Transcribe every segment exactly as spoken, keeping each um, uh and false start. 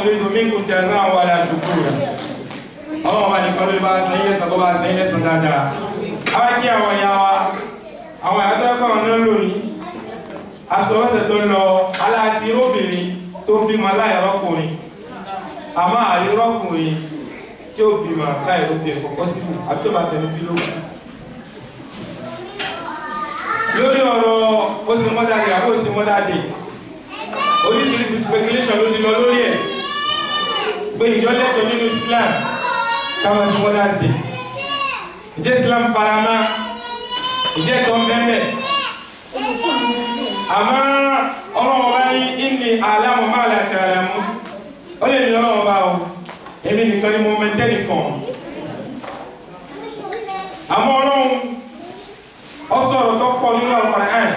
nuridu minkum jazaan wala shukura ọlọ́run bá nìkan ló bá sẹ́yìn lẹ́sàn tó bá sẹ́yìn lẹ́sàn dáadáa àwọn kí àwọn ìyá wa àwọn àtọ́kọ̀ ọ̀nà lónìí aṣọ́lọ́sẹ̀ tó lọ aláàtí obìnrin tó bímọ láìrọ́kùnrin àmọ́ àìrọ́kùnrin tí ó bímọ láìrọ́kùnrin kọ̀kọ́ síbù àtọ́bàtẹ̀lú bí lókù lórí ọ̀rọ̀ ó sì mọ́dáde àbó sì mọ́dáde oríṣiríṣi speculation ló ti lọ lórí ẹ̀ pé ìjọ lẹ́tọ̀ nínú Islam káwọn sí mọ́dáde ìjẹ́ Islam farama ìjẹ́ tó ń bẹ́ẹ̀ àmọ́ ọlọ́wọ́ bá ní inni a'lamu ma la ta'lamun ó lè ní ọlọ́wọ́ bá o èmi nìkan ni mo mẹ́tẹ́ nìkan àmọ́ ọlọ́run ó sọ̀rọ̀ tó pọ̀ nínú Al-Qur'an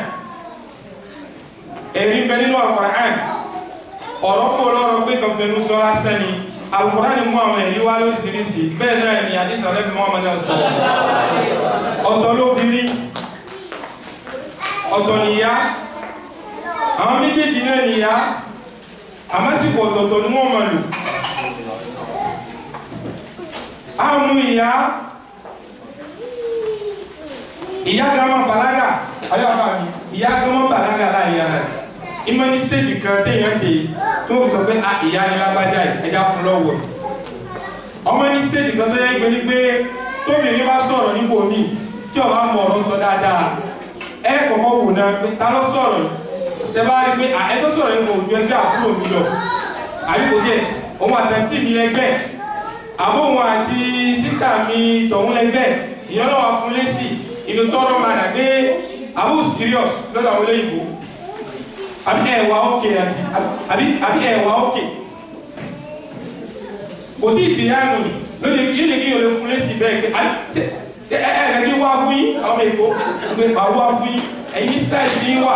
èrí bẹ nínú Al-Qur'an ọ̀rọ̀ pọ̀ lọ́rọ̀ pé kan fẹ́nu sọ lásán ni Al-Qur'an ni mú àwọn èrí wá lóríṣiríṣi bẹ́ẹ̀ náà ni àdìsí ọ̀lẹ́bí Muhammad sọ ọ̀tọ̀ lóbìnrin ọ̀tọ̀ nìyá àwọn méjèèjì náà nìyá àmásìkò ọ̀tọ̀ọ̀tọ̀ ni wọ́n máa lò àmú ìyá ìyá gama balaga ayọ́fà mi ìyá gama balaga láàyè ara rẹ̀ ìmọ̀ ní stéèjì kan téèyàn dé tó ń sọ pé a ìyá ni lágbájá ẹja fún lọ́wọ́ ọmọ ní stéèjì kan tó yẹ gbé ní pé tóbìnrin bá sọ̀rọ̀ nípò míì tí ọba mọ̀ ọ̀rọ̀ sọ dáadáa ẹ kọ̀kọ́ wò náà pé ta ló sọ̀rọ̀ tẹ bá rí pé ẹ tó sọ̀rọ̀ yìí kò ju ẹgbẹ́ àbúrò mi lọ àbí kò jẹ́ òun àtẹ̀ntì mi lẹ́gbẹ́ àbóhun àti sísítà mi tọ̀hún lẹ́gbẹ́ ìyọ́nà fún lẹ́sì inú tọ́rọ máa dà pé àbú serious lọ́dọ̀ àwọn olóyìnbó àbí ẹ̀wà òkè àti àbí ẹ̀wà òkè kò tí ìdí àánú ni lóde yíò kí yóò lè fún lẹ́sì bẹ́ẹ̀ pé ẹ̀rẹ̀ kí wá fún yí àwọn èkó pé bá wá fún yí ẹ̀yí style ní wà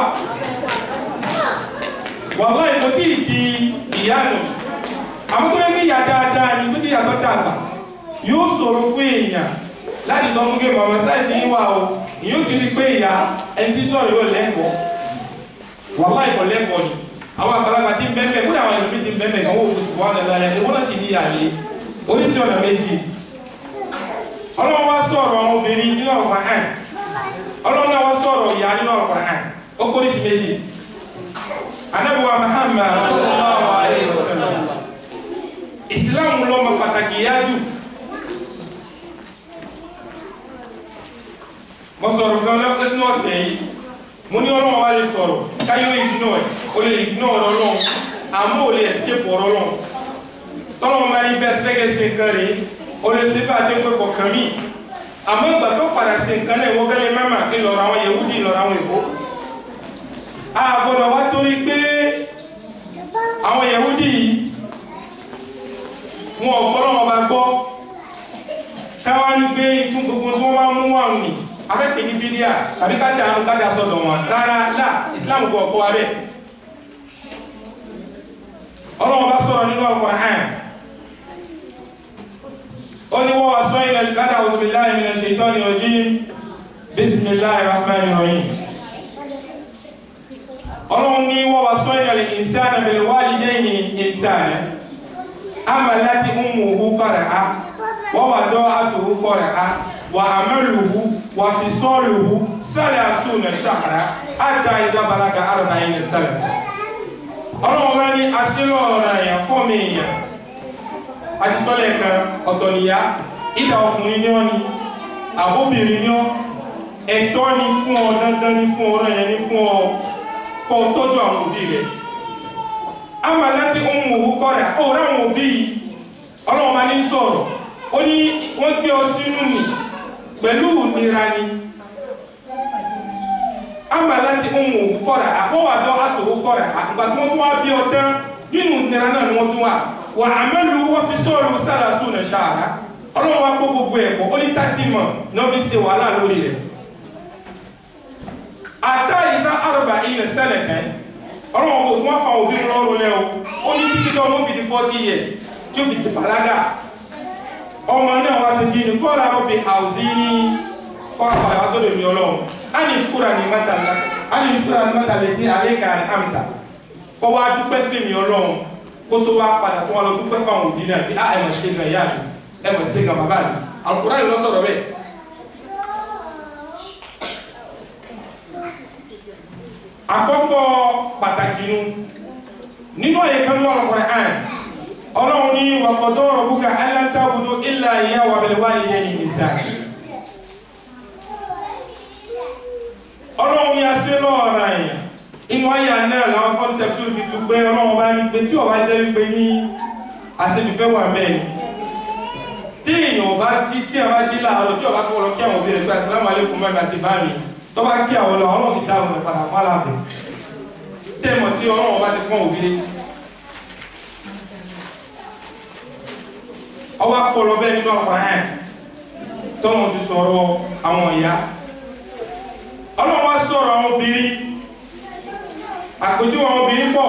wallahi kò tí ìdí ìyánu àmọ́ tó yẹ kí ìyá dáadáa ni tó tí ìyàtọ̀ dàgbà yóò ṣòro fún èèyàn láti sọ fún gẹ́gẹ́ mọ̀mọ̀ sáìsì yíwá o yíò tí ní pé ìyá ẹni tí sọ̀rọ̀ yóò lẹ́kọ̀ọ́ wallahi ìkọ̀ lẹ́kọ̀ọ́ ni àwọn àgbàlagbà tí ń bẹ́ẹ̀ kúrò àwọn ìlú tí ń bẹ́ẹ̀ kan wọ́n kò sì wọ́n lẹ́la ẹ̀ wọ́n sì ní ìyàlé oníṣẹ́ ọ̀nà méjì ọlọ́run wá sọ̀rọ̀ àwọn obìnrin nínú ọ̀pá ẹ̀ ọlọ́run wá sọ̀rọ̀ ìyá nínú ọ̀pá ẹ̀ ó kó níṣì méjì anábùwà Muhammad sallallahu alaihi wasallam ìsìláàmù lọ́mọ pàtàkì yájú mo sọ̀rọ̀ gan lọ́pẹ́ ní ọ̀sẹ̀ yìí mo ní ọlọ́run wá lè sọ̀rọ̀ káyọ̀ ignore o lè ignore ọ̀rọ̀ lọ́n àmọ́ o lè escape ọ̀rọ̀ lọ́n tọ́lọ́run máa ní bẹ́ẹ̀ sẹ́gẹ̀ sí nǹkan rèé o lè ṣe bá dé pé kọ̀ọ̀kan mí àmọ́ ìgbà tó padà sí nǹkan náà wọ́n gẹ́lẹ́ mẹ́mà kí lọ́rọ̀ àwọn Yehudi lọ́rọ̀ àwọn Èkó a gbọ́dọ̀ wá torí pé àwọn Yehudi yìí wọn ò gbọ́dọ̀ wọn bá gbọ́ káwá ní pé ikú gbogbo tí wọ́n bá mú wà ní afẹ́pẹ̀ ní bídíà tàbí ká dà ká dà sọ́dọ̀ wọn rárá là Islam kò ọkọ̀ wa bẹ́ẹ̀ ọlọ́wọ́n bá sọ̀rọ̀ nínú Al-Qur'an ó ní wọ́n wá sọ ilẹ̀ ìgbádà a'udhu billahi minash shaitani rajim bismillahir rahmanir rahim ọlọ́wọ́n ní wọ́n wá sọ ilẹ̀ insana bil walidayni ihsana hamalati ummuhu qarha wa wada'atuhu qarha wa amaluhu wa fisaluhu salasuna shahra hatta idha balaga arba'ina sana ọlọ́wọ́n bá ní asílọ̀ ọ̀rọ̀ èèyàn fọ́ọ̀mù èèyàn àti sọ́lẹ̀ kan ọ̀tọ̀ níyá ìdá ọkùnrin ní ọ́ ni àbóbìnrin ní ọ́ ẹ̀tọ́ ni fún ọ dandan ní fún ọ̀rọ̀ yẹn ní fún ọ kọ́ tọ́jú àwọn òbí rẹ̀ àmà láti ohun òwú kọ́ rẹ̀ ó ráwọn òbí ọlọ́wọ́n bá ní sọ̀rọ̀ ó ní wọ́n gbé ọ sínú nì pẹ̀lú ìnira ni àmà láti ohun òwú kọ́ rẹ̀ àkọ́wàdọ́ àtòwú kọ́ rẹ̀ àgbà tí wọ́n tún wá bí ọ tán nínú ìnira náà ni wọ́n tún wà wà àmẹ́lú wọ́n fi sọ́ọ̀rọ̀ sálàsù nà ṣáàrá ọlọ́run wá kó gbogbo ẹ̀kọ́ ó ní tàtí mọ̀ náà fi ṣe wàhálà lórí rẹ̀ àtà ìsá àrùbà ilẹ̀ sẹ́lẹ̀ ẹ̀ ọlọ́run kò tún wá fa òbí lọ́rùn lẹ́ o ó ní títí tó ọmọ fi di forty years tí ó fi di bàlágà ọmọ náà wá sí gíní kọ́ lára bí àwùzí ní kọ́ àpàdà wá sódò mi ọlọ́run á ní ìṣúkúra ní mẹ́tàlá á ní ìṣúkúra ní mẹ́tàlá tí àlékà ní àmìta kọ́ wá dúpẹ́ sí mi ọlọ́run kó tó bá padà kó wọn lọ dúpẹ́ fáwọn òbí náà bí a ẹ̀ mọ̀ ṣe gan ìyá mi ẹ̀ mọ̀ ṣe gan bàbá mi Al-Qur'an ló sọ̀rọ̀ bẹ́ẹ̀. àkọ́kọ́ pàtàkì nu nínú àyè kan ní Al-Qur'an ọlọ́run ní wa qada rabbuka alla ta'budu illa iyyahu wa bil walidayni ihsana. ọlọ́run yà sí lọ́ọ̀rọ̀ yẹn inú àyà náà làwọn fọ́n tẹ̀síwò fi tún pé ọlọ́run bá ní pé tí ọba jẹ́ wípé ní àṣejùfẹ́ wà mẹ́rin tí èèyàn bá jí tí a bá jí láàárọ̀ tí ọba kọ́ lọ kí àwọn òbí rẹ̀ pé assalamu alaikum mẹ́rin àti bá mi tó bá kí àwọn lọ ọlọ́run ti dá àwọn padà fún aláàbẹ̀ tẹ́mọ̀ tí ọlọ́run bá ti fún òbí rẹ̀ ọwọ́ kọ́ lọ bẹ́ẹ̀ nínú ọ̀pọ̀ ẹ̀ tọ́mọ̀ ti sọ̀rọ̀ àwọn ìyá ọlọ́run wá sọ̀rọ̀ àwọn obìnrin àpèjú àwọn obìnrin pọ̀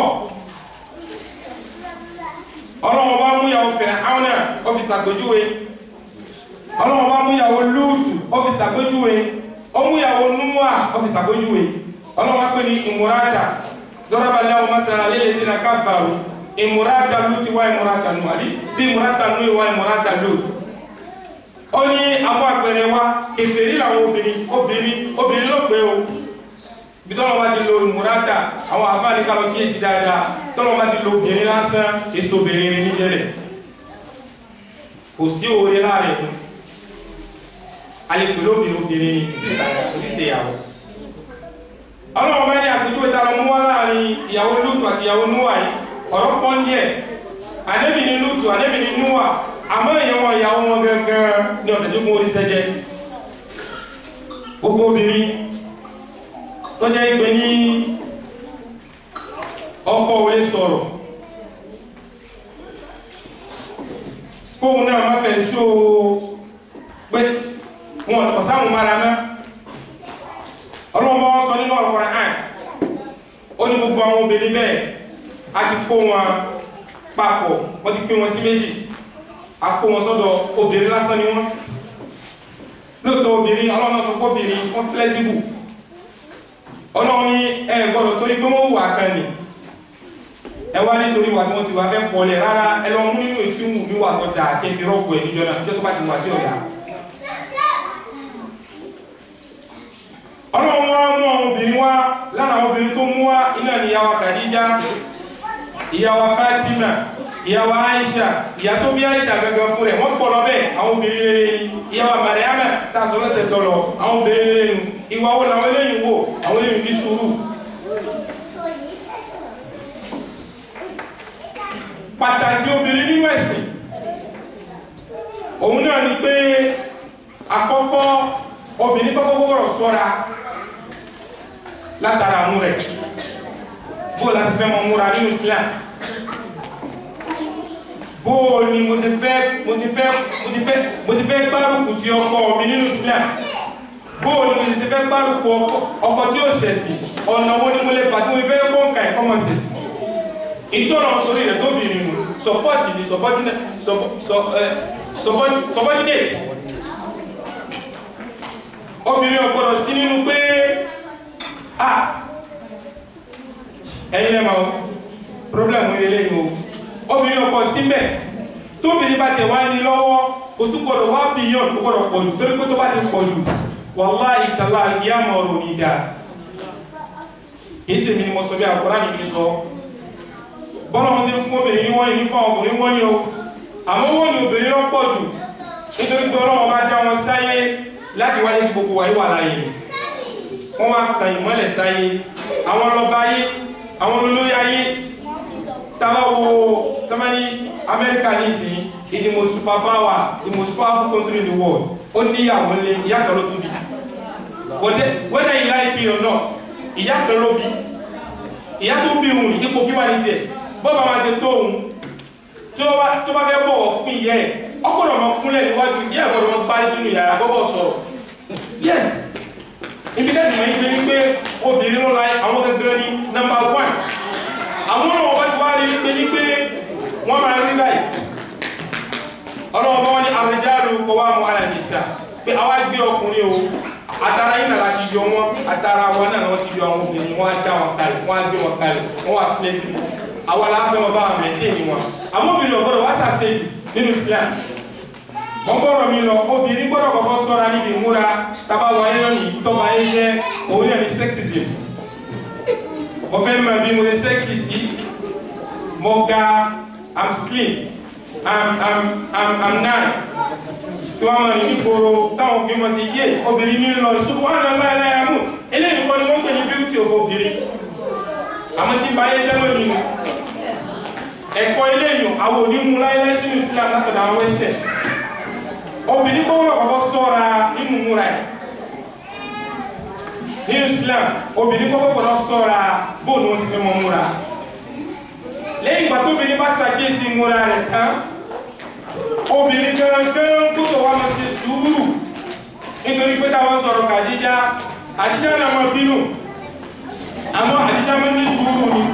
ọlọ́run bá mú ìyàwó Fíráúnà ọ́fíìsì àpèjúwe ọlọ́run bá mú ìyàwó Lúùtù ọ́fíìsì àpèjúwe ó mú ìyàwó Núwà ọ́fíìsì àpèjúwe ọlọ́run wá pè ní ìmúrátà dọ́rọ́bà láwọn masara lílẹ̀ sí na káfàrú ìmúrátà Lúùtù wá ìmúrátà Núwà bí ìmúrátà Núwà wá ìmúrátà Lúùtù ó ní àwọn àpẹẹrẹ wa kèfèrí làwọn obìnrin obìnrin obìnrin ló pé o bí tọ́lọ́ bá ti lo ìmúrátà àwọn àfáàní kálọ̀ kíyèsí dáadáa tọ́lọ́ bá ti lo obìnrin lásán èso obìnrin ní jẹ́lẹ̀ kò sí oore láàrẹ̀ fún alẹ́pẹ̀lú obìnrin obìnrin kò sí ṣe ìyàwó ọlọ́run bá ní àpèjúwe ta lọ mú wá láàrin ìyàwó Lúùtù àti ìyàwó Núwà yìí ọ̀rọ̀ pọ́n díẹ̀ ànẹ́bì ní Lúùtù ànẹ́bì ní Núwà àmọ́ ìyàwó ìyàwó wọn gẹ́gẹ́ ní ọ̀tẹ̀ tó kún orí sẹ́jẹ́ gbogbo obìnrin tó jẹ́ ìpé ní ọkọ olè sọ̀rọ̀ kóhun náà má fẹ́ ṣó pé wọn ọ̀sáhùn mara náà ọlọ́mọ sọ nínú Al-Qur'an ó ní gbogbo àwọn obìnrin bẹ́ẹ̀ a ti kó wọn papọ̀ wọ́n ti pín wọn sí méjì a kó wọn sọ́dọ̀ obìnrin lásán ni wọ́n lóòótọ́ obìnrin ọlọ́mọ sọ pé obìnrin wọ́n flexible ọlọ́run ní ẹ gbọ́dọ̀ torí pé wọ́n wà kan ní ẹ wá nítorí wà tí wọ́n ti wà fẹ́ pọ̀lẹ̀ rárá ẹ lọ mú nínú ìtí wù mí wà tọ́jà kẹfì rọ́pù ẹ̀ níjọ náà tó bá ti wà tí ọ̀dà ọlọ́run wá mú àwọn obìnrin wá lára àwọn obìnrin tó mú wá iná ni ìyàwó Khadija ìyàwó Fatima ìyàwó Aisha ìyà tó bí Aisha gangan fún rẹ̀ wọ́n pọ̀ lọ bẹ́ẹ̀ àwọn obìnrin rere ìyàwó Mariama tá a sọ lọ́sẹ̀ tọ́lọ àwọn obìnrin rere nù ìwà wo làwọn eléyìí wò àwọn eléyìí ní sùúrù pàtàkì obìnrin nínú ẹ̀sìn òun náà ni pé àkọ́kọ́ obìnrin kọ́kọ́ gbọ́dọ̀ ṣọ́ra látara mú rẹ̀ bó láti fẹ́ mọ múra nínú Islam bó ni mo ti fẹ́ mo ti fẹ́ mo ti fẹ́ mo ti fẹ́ gbárùkù ti ọkọ mi nínú Islam bóò ni mo ti fẹ́ gbárùkù ọkọ̀ tí ó sẹ̀sì ọ̀nà wo ni mo lè fà tí mo fẹ́ kọ́ nǹkan ìfọ́mọ̀ sẹ̀sì ìtọ́nà torí rẹ̀ tó bìnrin nù sọpọ́tì ni subordinate obìnrin ọ̀gbọ́dọ̀ sí nínú pé à ẹ̀yìn lẹ́mà ó problem ilé ìwò obìnrin ọkọ̀ síbẹ̀ tóbìnrin bá tẹ̀ wá ní lọ́wọ́ kò tún gbọ́dọ̀ wá bíyàn kò gbọ́dọ̀ pọ̀jù torí pé tó bá ti pọ̀jù wallahi tàlá ìyàmọ̀ ọ̀rọ̀ ní ìdá kìí sí mi ni mo sọ bí àkọ́rá ní ìsọ bọ́lá wọn sí fún obìnrin wọ́n ní fún ọkùnrin wọ́n ní o àmọ́ wọ́n ní obìnrin lọ́pọ̀ jù nítorí pé Ọlọ́run bá dá wọn sáyé láti wáyé gbogbo wà ìwà láyé wọ́n wá tàn ìmọ́lẹ̀ sáyé àwọn lọ́ba ayé àwọn olórí ayé tàbá wo tàbá ní Amẹ́ríkà ní ìsìn is the most superpower the most powerful country in the world ó ní àwọn ilé ìyá kan ló tún bí whether you like it or not ìyá kan ló bí ìyá tó bí òun ipò kí wà ní tiẹ̀ bọ́bá máa ṣe tó òun tó bá fẹ́ bọ̀wọ̀ fún ìyá ẹ̀ ọgbọ́dọ̀ mọ kúnlẹ̀ níwájú ìyá ẹ̀ gbọ́dọ̀ mọ bá nínú yàrá gbọ́bọ̀ sọ̀rọ̀ yes ibi tẹ́sí mọ̀ ní pé obìnrin ló láyé àwọn gẹ́gẹ́ ní number one àwọn náà wọ́n ti wá rí pé ní pé wọ́n máa rí báyìí ọlọ́wọ́ bá wọ́n ní ar-rijalu qawwamuna ala an-nisa pé àwa gbé ọkùnrin o àtàrà yìí náà láti yọ wọn àtàrà wọn náà wọ́n ti yọ àwọn obìnrin wọ́n á dá wọn kalẹ̀ wọ́n á gbé wọn kalẹ̀ wọ́n wá flexible àwa la fẹ́ wọn bá wọn mẹ́tẹ́ ni wọn àmọ́ obìnrin ọ̀gbọ́dọ̀ wá sàṣejù nínú Islam wọ́n gbọ́dọ̀ mi lọ obìnrin gbọ́dọ̀ kọ́kọ́ sọ́ra níbi ìmúra tábà wáyé lónìí tọ́ba ayé jẹ́ òun náà ní sexism mo fẹ́ mọ̀ bí mo ṣe sexy sí mo ga I'm slim I'm I'm I'm I'm nice tí wọ́n mọ̀ ní ìgboro táwọn òbí mọ̀ sí yé obìnrin ní lọ ìṣubú wọn lọ láyé mú eléyìí kọ́ ni wọ́n pè ní beauty of obìnrin àmọ́ tí báyé jẹ́ lónìí ẹ̀kọ́ eléyìí àwọn onímú láyé sínú Islam látọ̀dọ̀ àwọn western obìnrin gbọ́dọ̀ kọ́kọ́ sọ́ra nínú múra ẹ̀ ní Islam obìnrin gbọ́dọ̀ sọ́ra bóòlù wọn ti fẹ́ mọ́ múra lẹ́yìn ìgbà tó obìnrin bá ṣàkíyèsí múra rẹ̀ tán obìnrin gangan kótó wa máa ṣe sùúrù nítorí pé táwọn sọ̀rọ̀ Khadija Khadija náà máa bínú àmọ́ Khadija máa ní sùúrù ni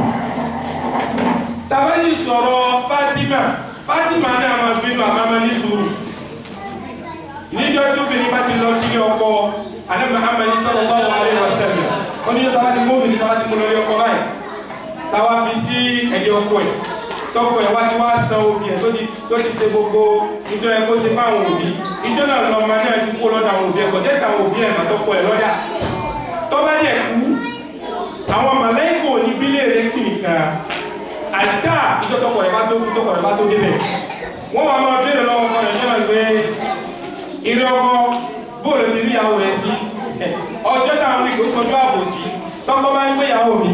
tàbí sọ̀rọ̀ Fatima Fatima náà máa bínú àmọ́ máa ní sùúrù níjọ́ tí obìnrin bá ti lọ sílé ọkọ Ànábì Muhammad sallallahu alaihi wasallam ó ní tàbá ti mú obìnrin tàbá ti mú lórí ọkọ báyìí táwa fi sí ẹ̀dẹ̀ ọkọ ẹ̀ tọkọ ẹ̀ wá ti wá san òbí ẹ̀ tó ti ṣe gbogbo ìjọ ẹ̀ kó ṣe fáwọn òbí ìjọ náà lọ ọmọ náà ti kó lọ́dọ̀ àwọn òbí ẹ̀ kò jẹ́ táwọn òbí ẹ̀ mà tọkọ ẹ̀ lọ́dà tó bá dẹ̀ kú àwọn màláíkà ní bílẹ̀ rẹ̀ pì nìkan àdá ìjọ tọkọ ẹ̀ bá tó kú tọkọ ẹ̀ bá tó débẹ̀ wọ́n wá máa bẹ̀rẹ̀ lọ́wọ́ ọkọ rẹ̀ náà gbé ilé ọkọ bóòlù ti rí ìyàwó rẹ̀ sí ọjọ́ táwọn wíkì ó sọjú ààbò sí tọ́kọ bá ní pé ìyàwó mi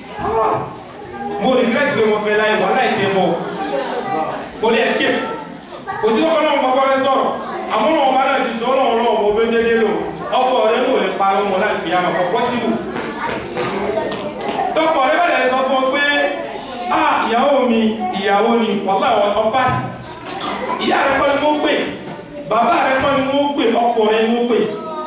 mo regret pé mo fẹ́ láì wà láì tẹ́ bọ̀ mo lè escape kò sí ọkọ náà kọ́kọ́ rẹ sọ̀rọ̀ àmọ́ náà ọba náà ti sọ ọ́nà ọ̀rọ̀ ọmọ fẹ́ dédé lò ọkọ rẹ ló lè pa ọmọ láì fi àmọ̀ kọ́kọ́ síbù tọkọ rẹ bẹ̀rẹ̀ sọ fún ọ pé ah ìyàwó mi ìyàwó ni wàhálà ọpásì ìyá rẹ kọ́ ni mo pè bàbá rẹ kọ́ ni mo pè ọkọ rẹ ni mo pè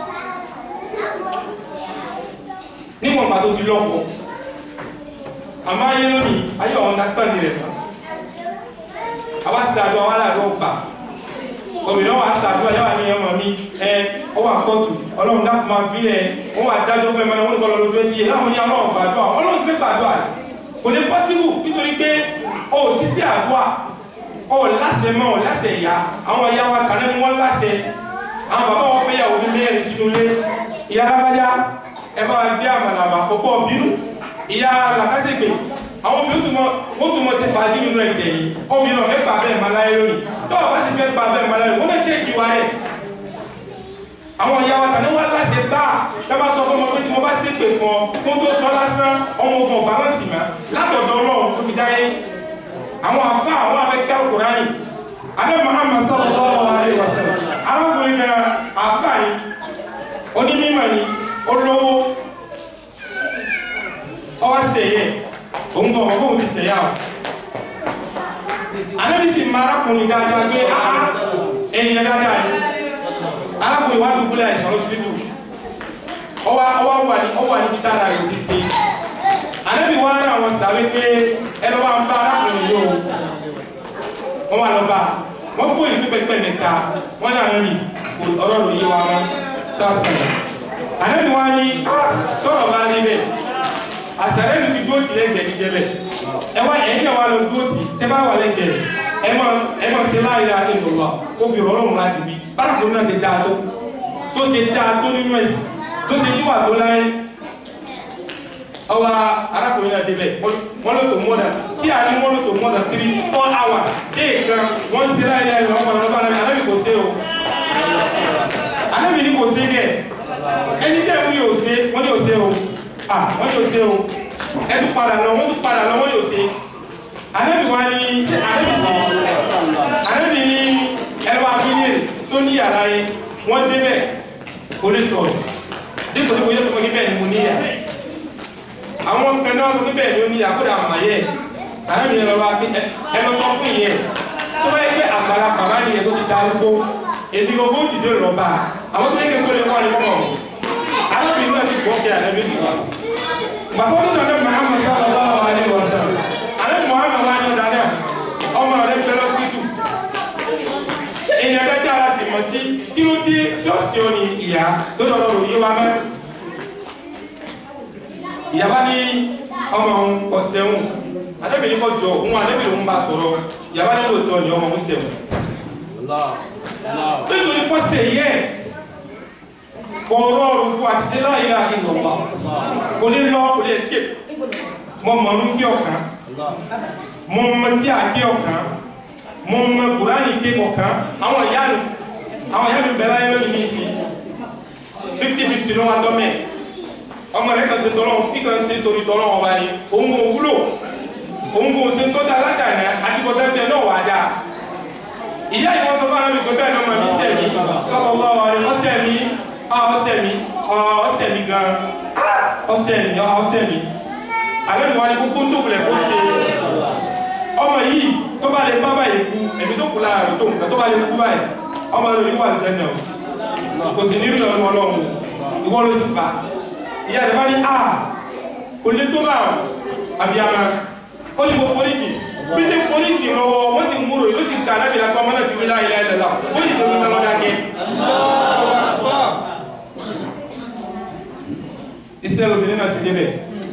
níwọ̀n pàtó ti lọ́pọ̀ àmọ́ ayé lónìí ayé ọ̀ understand rẹ̀ fún àwa sàdó àwọn aláàdó ọ̀pá obìnrin wa sàdó ayáwà ní ọmọ mi ẹ ọwọ́ àkọ́tù ọlọ́run dákùn máa fi ẹ wọ́n wà dájọ́ fẹ́ mọ́ni wọ́n ní kọ́ lọ́dún twenty years láwọn ní ọlọ́run gbàdúrà ọlọ́run sì fẹ́ gbàdúrà rẹ̀ kò lè possible nítorí pé o ò sí sí àdúrà o ò láṣẹ mọ́ ò láṣẹ ìyá àwọn ìyá wa kàná ni wọ́n láṣẹ àwọn bàbá wọn fẹ́ yàwó nílé ẹ̀rí sínú ilé ìyá lábájá ẹ bá gbé àmàlàmà àkọ́kọ́ bínú ìyá làkásẹ̀gbè àwọn obìnrin wọ́n tún mọ́ sí fàájì nínú ẹ̀jẹ̀ yìí obìnrin náà fẹ́ pa bẹ́ẹ̀ máa láyé lónìí tọ́wọ́ bá sì fẹ́ pa bẹ́ẹ̀ máa láyé wọ́n fẹ́ jẹ́ ìwà rẹ̀ àwọn ìyá wa tàní wọ́n láṣẹ bá dábàá sọ fún ọmọ pé tí mo bá sì pè fún ọ kó tó sọ lásán ọmọ ogun ọba wọn sì máa látọ̀dọ̀ Ọlọ́run tó fi dáyé àwọn àfá àwọn afẹ́kẹ́ Kùránì adé Muhammad sallallahu alaihi wasallam arákùnrin náà àfá ni onímọ̀ ni olówó ọwọ́ sẹ̀yẹ òun bọ̀ ọkọ̀ òun ti sẹ̀yà ọ̀ anábì sì máa arákùnrin dáadáa gbé ènìyàn dáadáa ni arákùnrin wá dùkúlẹ̀ àìsàn lọ́sibítù ọwọ́ wà ní ọwọ́ ní dára rẹ̀ ti ṣe anábì wá rà wọn sàwé pé ẹlọ́ wá ń bá arákùnrin yóò wọ́n wà lọ bá wọ́n kó ìlú pẹ́pẹ́ mẹ́ta wọ́n náà rí ọ̀rọ̀ rò yé wa mọ́ sọ́ọ̀sán anábì wá ní tọ́rọ̀ bá níbẹ̀ àṣàrẹ́ ìlú ti dúró tì lẹ́gbẹ̀ẹ́ ní jẹ́lẹ̀ ẹwà ẹ̀yìn àwọn alò dúró tì tẹ́ bá wà lẹ́gbẹ̀ẹ́ ẹmọ sí láìra ìlúwà ó fi rọrùn láti bí bárakùn náà ṣe dáa tó tó ṣe dáa tó nínú ẹ̀sì tó ṣe yíwà tó láyé ọwà arákùnrin náà débẹ̀ wọ́n ló tó mọ́dà tí a ní wọ́n ló tó mọ́dà three four hours dé kan wọ́n ṣe láìra ìlú ọkọ̀ ọ̀rọ̀ bára anábì kò ṣe o anábì ní kò ṣe kẹ ẹni tẹ́ wọ́n yóò ṣe wọ́n yóò ṣe o ah wọ́n yóò ṣe o ẹ tún padà lọ wọ́n tún padà lọ wọ́n yóò ṣe anábì wá ní ṣe anábì sí anábì ní ẹlọ́wọ́ abúlé tó ní yàrá yẹn wọ́n débẹ̀ kò lè sọ̀rọ̀ dípò dípò yóò sọ pé bẹ́ẹ̀ ni mo níyà àwọn kan náà sọ pé bẹ́ẹ̀ ni ó níyà kó dà mà yẹ anábì ní ẹlọ́wọ́ abúlé ẹ lọ sọ fún yẹn tó bá yẹ pé àgbàlá bàbá nìyẹn tó ti darúgbó èdè gbogbo ó dìde lọ bá àwọn tó yẹ kí n tó lè wà ní kọ́kọ́ anábì náà sì gbọ́ kí anábì sì wà bàbá tó dàdé Muhammad sallallahu alaihi wasallam alẹ́ Muhammad wà ní dáadáa ọmọ rẹ̀ gbé lọ́sítù èèyàn dáadáa la sì mọ̀ sí kí ló dé ṣọ́ọ̀ṣì ọ ní ìyá tó dọ̀rọ̀ òye wa mẹ́ ìyàbá ní ọmọ ọ̀sẹ̀hún anabi ni ko jọ òun anabi ló ń bá sọ̀rọ̀ yaba ni lóòótọ́ ni ọmọ muslim nítorí pọ́sẹ̀ yẹ kọ̀ọ̀rọ̀ ọ̀rùn fún àti sí la ilaha illallah kò lè lọ kò lè escape mọ mọ̀rún kí ọ̀kan mọ mọ tí a kí ọ̀kan mọ mọ kùránì kí ọ̀kan àwọn ìyá mi àwọn ìyá mi bẹ̀rẹ̀ ayé lónìí ní ìsìn fifty fifty ló wá tọ́ mẹ́ ọmọ rẹ̀ kan ṣe tọ́lọ́ kíkan ṣe torí tọ́lọ́ ọba ni òun kò wúlò òun kò ṣe tó dá aládàáná àti kọ́tà tiẹ̀ náà wà dáa ìyá yìí wọ́n sọ fún àwọn ìgbẹ́ bẹ́ẹ̀ lọ́mọ mi sẹ́mi sọ́kọ̀ọ́ ọ̀sẹ̀ mi ọ̀sẹ̀ mi ọ̀sẹ̀ mi gan ọ̀sẹ̀ mi ọ̀sẹ̀ mi alẹ́ mi wá ní kókó tó kulẹ̀ kó ṣe ọmọ yìí tó bá lè bá báyìí kú ẹ̀mí tó kù lára rẹ̀ tó nǹkan tó bá lè kú báyìí ọmọ rẹ̀ ní wà ní jẹ́nà kò sì ní ìrìnà ọmọ ọlọ́run ìwọ ló sì fà ìyá rẹ̀ bá ní a kò lè tó bá àbíyamọ ó ní mo foríjì bí ṣe foríjì lọ́wọ́ wọ́n sì múrò yóò sì gbà lábìlà pé ọmọ náà ti wí láyé láyé lọ́la ó sì ṣe lọ́dọ̀ lọ́dọ̀ akẹ́ iṣẹ́ lóbìnrin náà sì débẹ̀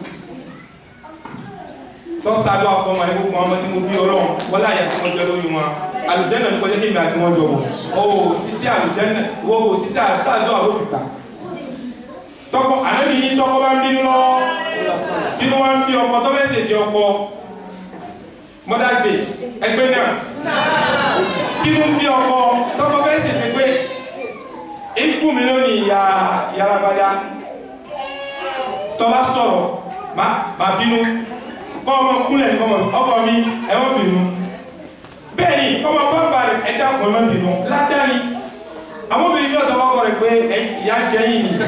tọ́sàdó àfọmọ ní gbogbo ọmọ tí mo bí ọlọ́run wọ́n láyé tí wọ́n jẹ́ lórí wọn àlùjẹ́nà ní kọjá kí ìgbà tí wọ́n jọ wọ̀ ó sísí àlùjẹ́nà wọ́n kò sísí àtàdó àlófìta tọ́kọ àlẹ́bí yín tọ́kọ bá ń bínú lọ kí ló wá ń bí ọkọ tó fẹ́ sèṣe ọkọ Mother's Day ẹgbẹ́ náà kí ló ń bí ọkọ tọ́kọ fẹ́ sèṣe pé ikú mi lónìí ìyá yàrá gbadá tọ́ba sọ̀rọ̀ má bínú kọ́ ọmọ kúlẹ̀ ọkọ mi ẹ̀wọ̀n bínú bẹ́ẹ̀ ni ọmọ bọ́ọ̀bà rẹ̀ ẹ̀dá ọkọ̀ ẹ̀wọ̀n bínú látàrí àwọn obìnrin náà sọ́wọ́ kọ́ rẹ̀ pé ìyá jẹ́ yìí ni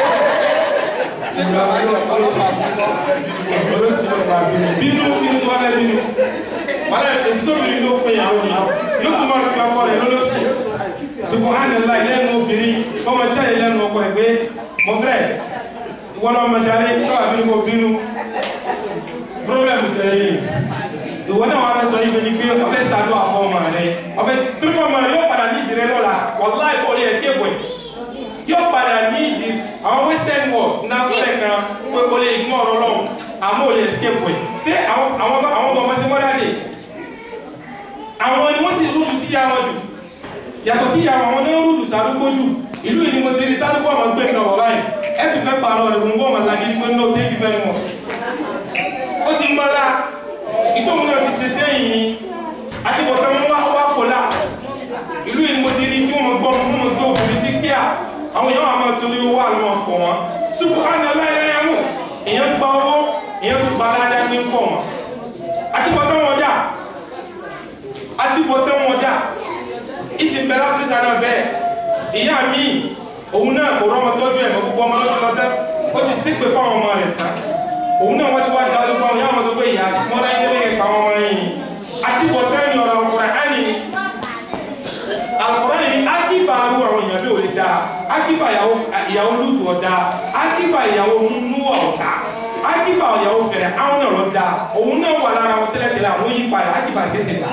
bínú bínú tó wà lẹ́ bínú wọ́n lẹ́ èsì tó bìnrin ló fẹ́ yàwó ni yóò tún máa gbà kọ́ rẹ̀ lọ́lọ́sì subhanallah lẹ́nu obìnrin ọmọ jáde lẹ́nu ọkọ̀ rẹ̀ pé mo fẹ́ ìwọ́n náà mọ̀ jáde tó wà bínú bínú problem tẹ̀lé yìí ìwọ náà wà fẹ́ sọ yìí ní pé ọfẹ́ sàdó àfọ ọmọ rẹ ọfẹ́ pípọ̀ ọmọ rẹ yóò padà ní ìdí rẹ lọ́la wàláì kò lè escape ẹ̀ yóò padà ní ìdí àwọn western world náà fẹ́ kan pé o lè ignore ọ̀rọ̀ lọ́wọ́ àmọ́ o lè escape ẹ̀ ṣé àwọn ọmọ sí mọ́dá dé àwọn ni wọ́n sì rúdù sí ìyá wọn jù yàtọ̀ sí ìyá wọn ní rúdù sàrúgbó jù ìlú ìní mo ti rí tádùkú ọmọ gbé nǹkan wọ̀ báyìí ẹ̀ tún fẹ́ pààrọ̀ rẹ̀ gbogbo ọmọ làgídí pé no thank you very much ó ti mọ́lá ìtòhun náà ti ṣe sẹ́yìn ni àti bọ̀tán mọ́ wá wá kọ́lá ìlú ìní mo ti rí tí wọ́n gbọ́ mọ́ mọ́ tó obìnrin sí kíá àwọn èèyàn àmọ́ torí owó àlọ́ fọ̀ wọ́n ṣùgbọ́n àná láyé mú èèyàn gba owó èèyàn tún gba aládá ní fọ̀ wọ́n àti bọ̀tán wọn dà àti bọ̀tán wọn dà ìsìn bẹ̀rẹ̀ áfíríkà náà bẹ́ẹ̀ ìyá mi òun náà kò rọ́mọ tọ́jú ẹ̀ mọ́ gbogbo ọmọ lọ́jọ́ lọ́tẹ́ ó ti sípè fáwọn ọmọ rẹ̀ tán òun náà wọ́n ti wá dáadọ́ fún àwọn yàmọ̀ tó pé ìyá mọ́lá ilé ẹ̀kọ́ àwọn ọmọ yìí àti bọ̀tẹ́ ní ọ̀rọ̀ Al-Qur'ani ni Al-Qur'ani ni ákíbà arú àwọn èèyàn bí ò lè dáa ákíbà ìyàwó lùtù ọ̀dá ákíbà ìyàwó núwà ọ̀dá ákíbà ìyàwó fẹ̀rẹ̀ àwọn náà lọ dáa òun náà wà lára wọn tẹ́lẹ̀tẹ́lẹ̀ àwọn yí padà ákíbà kése gbà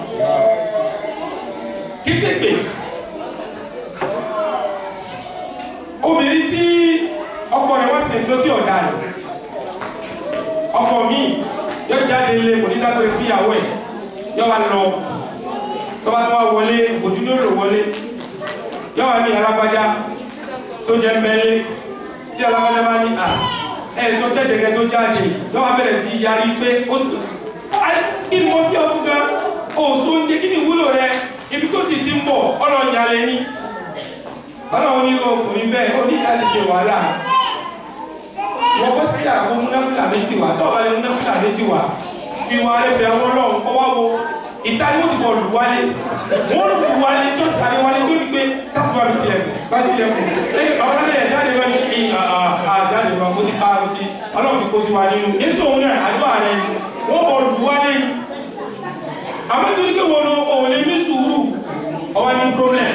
kése pé obìnrin tí ọkọ rẹ̀ wọ́n sì ń tó tí ọ̀dá rẹ̀ ọkọ mi yóò jáde ilé kò ní dágbé fún ìyàwó ẹ̀ yóò wá lọ tó bá tó wá wọlé ojú ló lò wọlé yóò wá ní alágbájá tó jẹ mẹ́lẹ́ tí alágbájá bá ní à ẹ̀ sọ tẹ́tẹ̀kẹ́ tó jáde yóò wá bẹ̀rẹ̀ sí yarí pé ó sì kí ni mo fi ọ fún gan òṣù oúnjẹ kí ni ìwúlò rẹ ibi tó sì ti ń bọ̀ ọlọ́ọ̀nyà lẹ ní ọlọ́run ní ọkùnrin bẹ́ẹ̀ ó ní láti ṣe wàhálà wọ́n bọ́ sí àwọn múnáfíà méjì wá tọ́ọ̀bá lè múnáfíà méjì wá fi wá rẹ̀bẹ̀ àwọn ọlọ́run kọ́wọ́ wo ìta ni wọ́n ti bọ̀ lù wálé wọ́n lù wálé tó sáré wálé tó ní pé tábùbà mi tilẹ̀ bá tilẹ̀ kù lẹ́yìn àwọn ọlọ́run jáde lọ ní àjáde lọ kó ti pa àrùtí ọlọ́run ti kó sí wa nínú èso òun náà àdúrà rẹ̀ wọ́n bọ̀ lù wálé àmọ́ nítorí pé wọn ò lè ní sùúrù ọwọ́ ní problem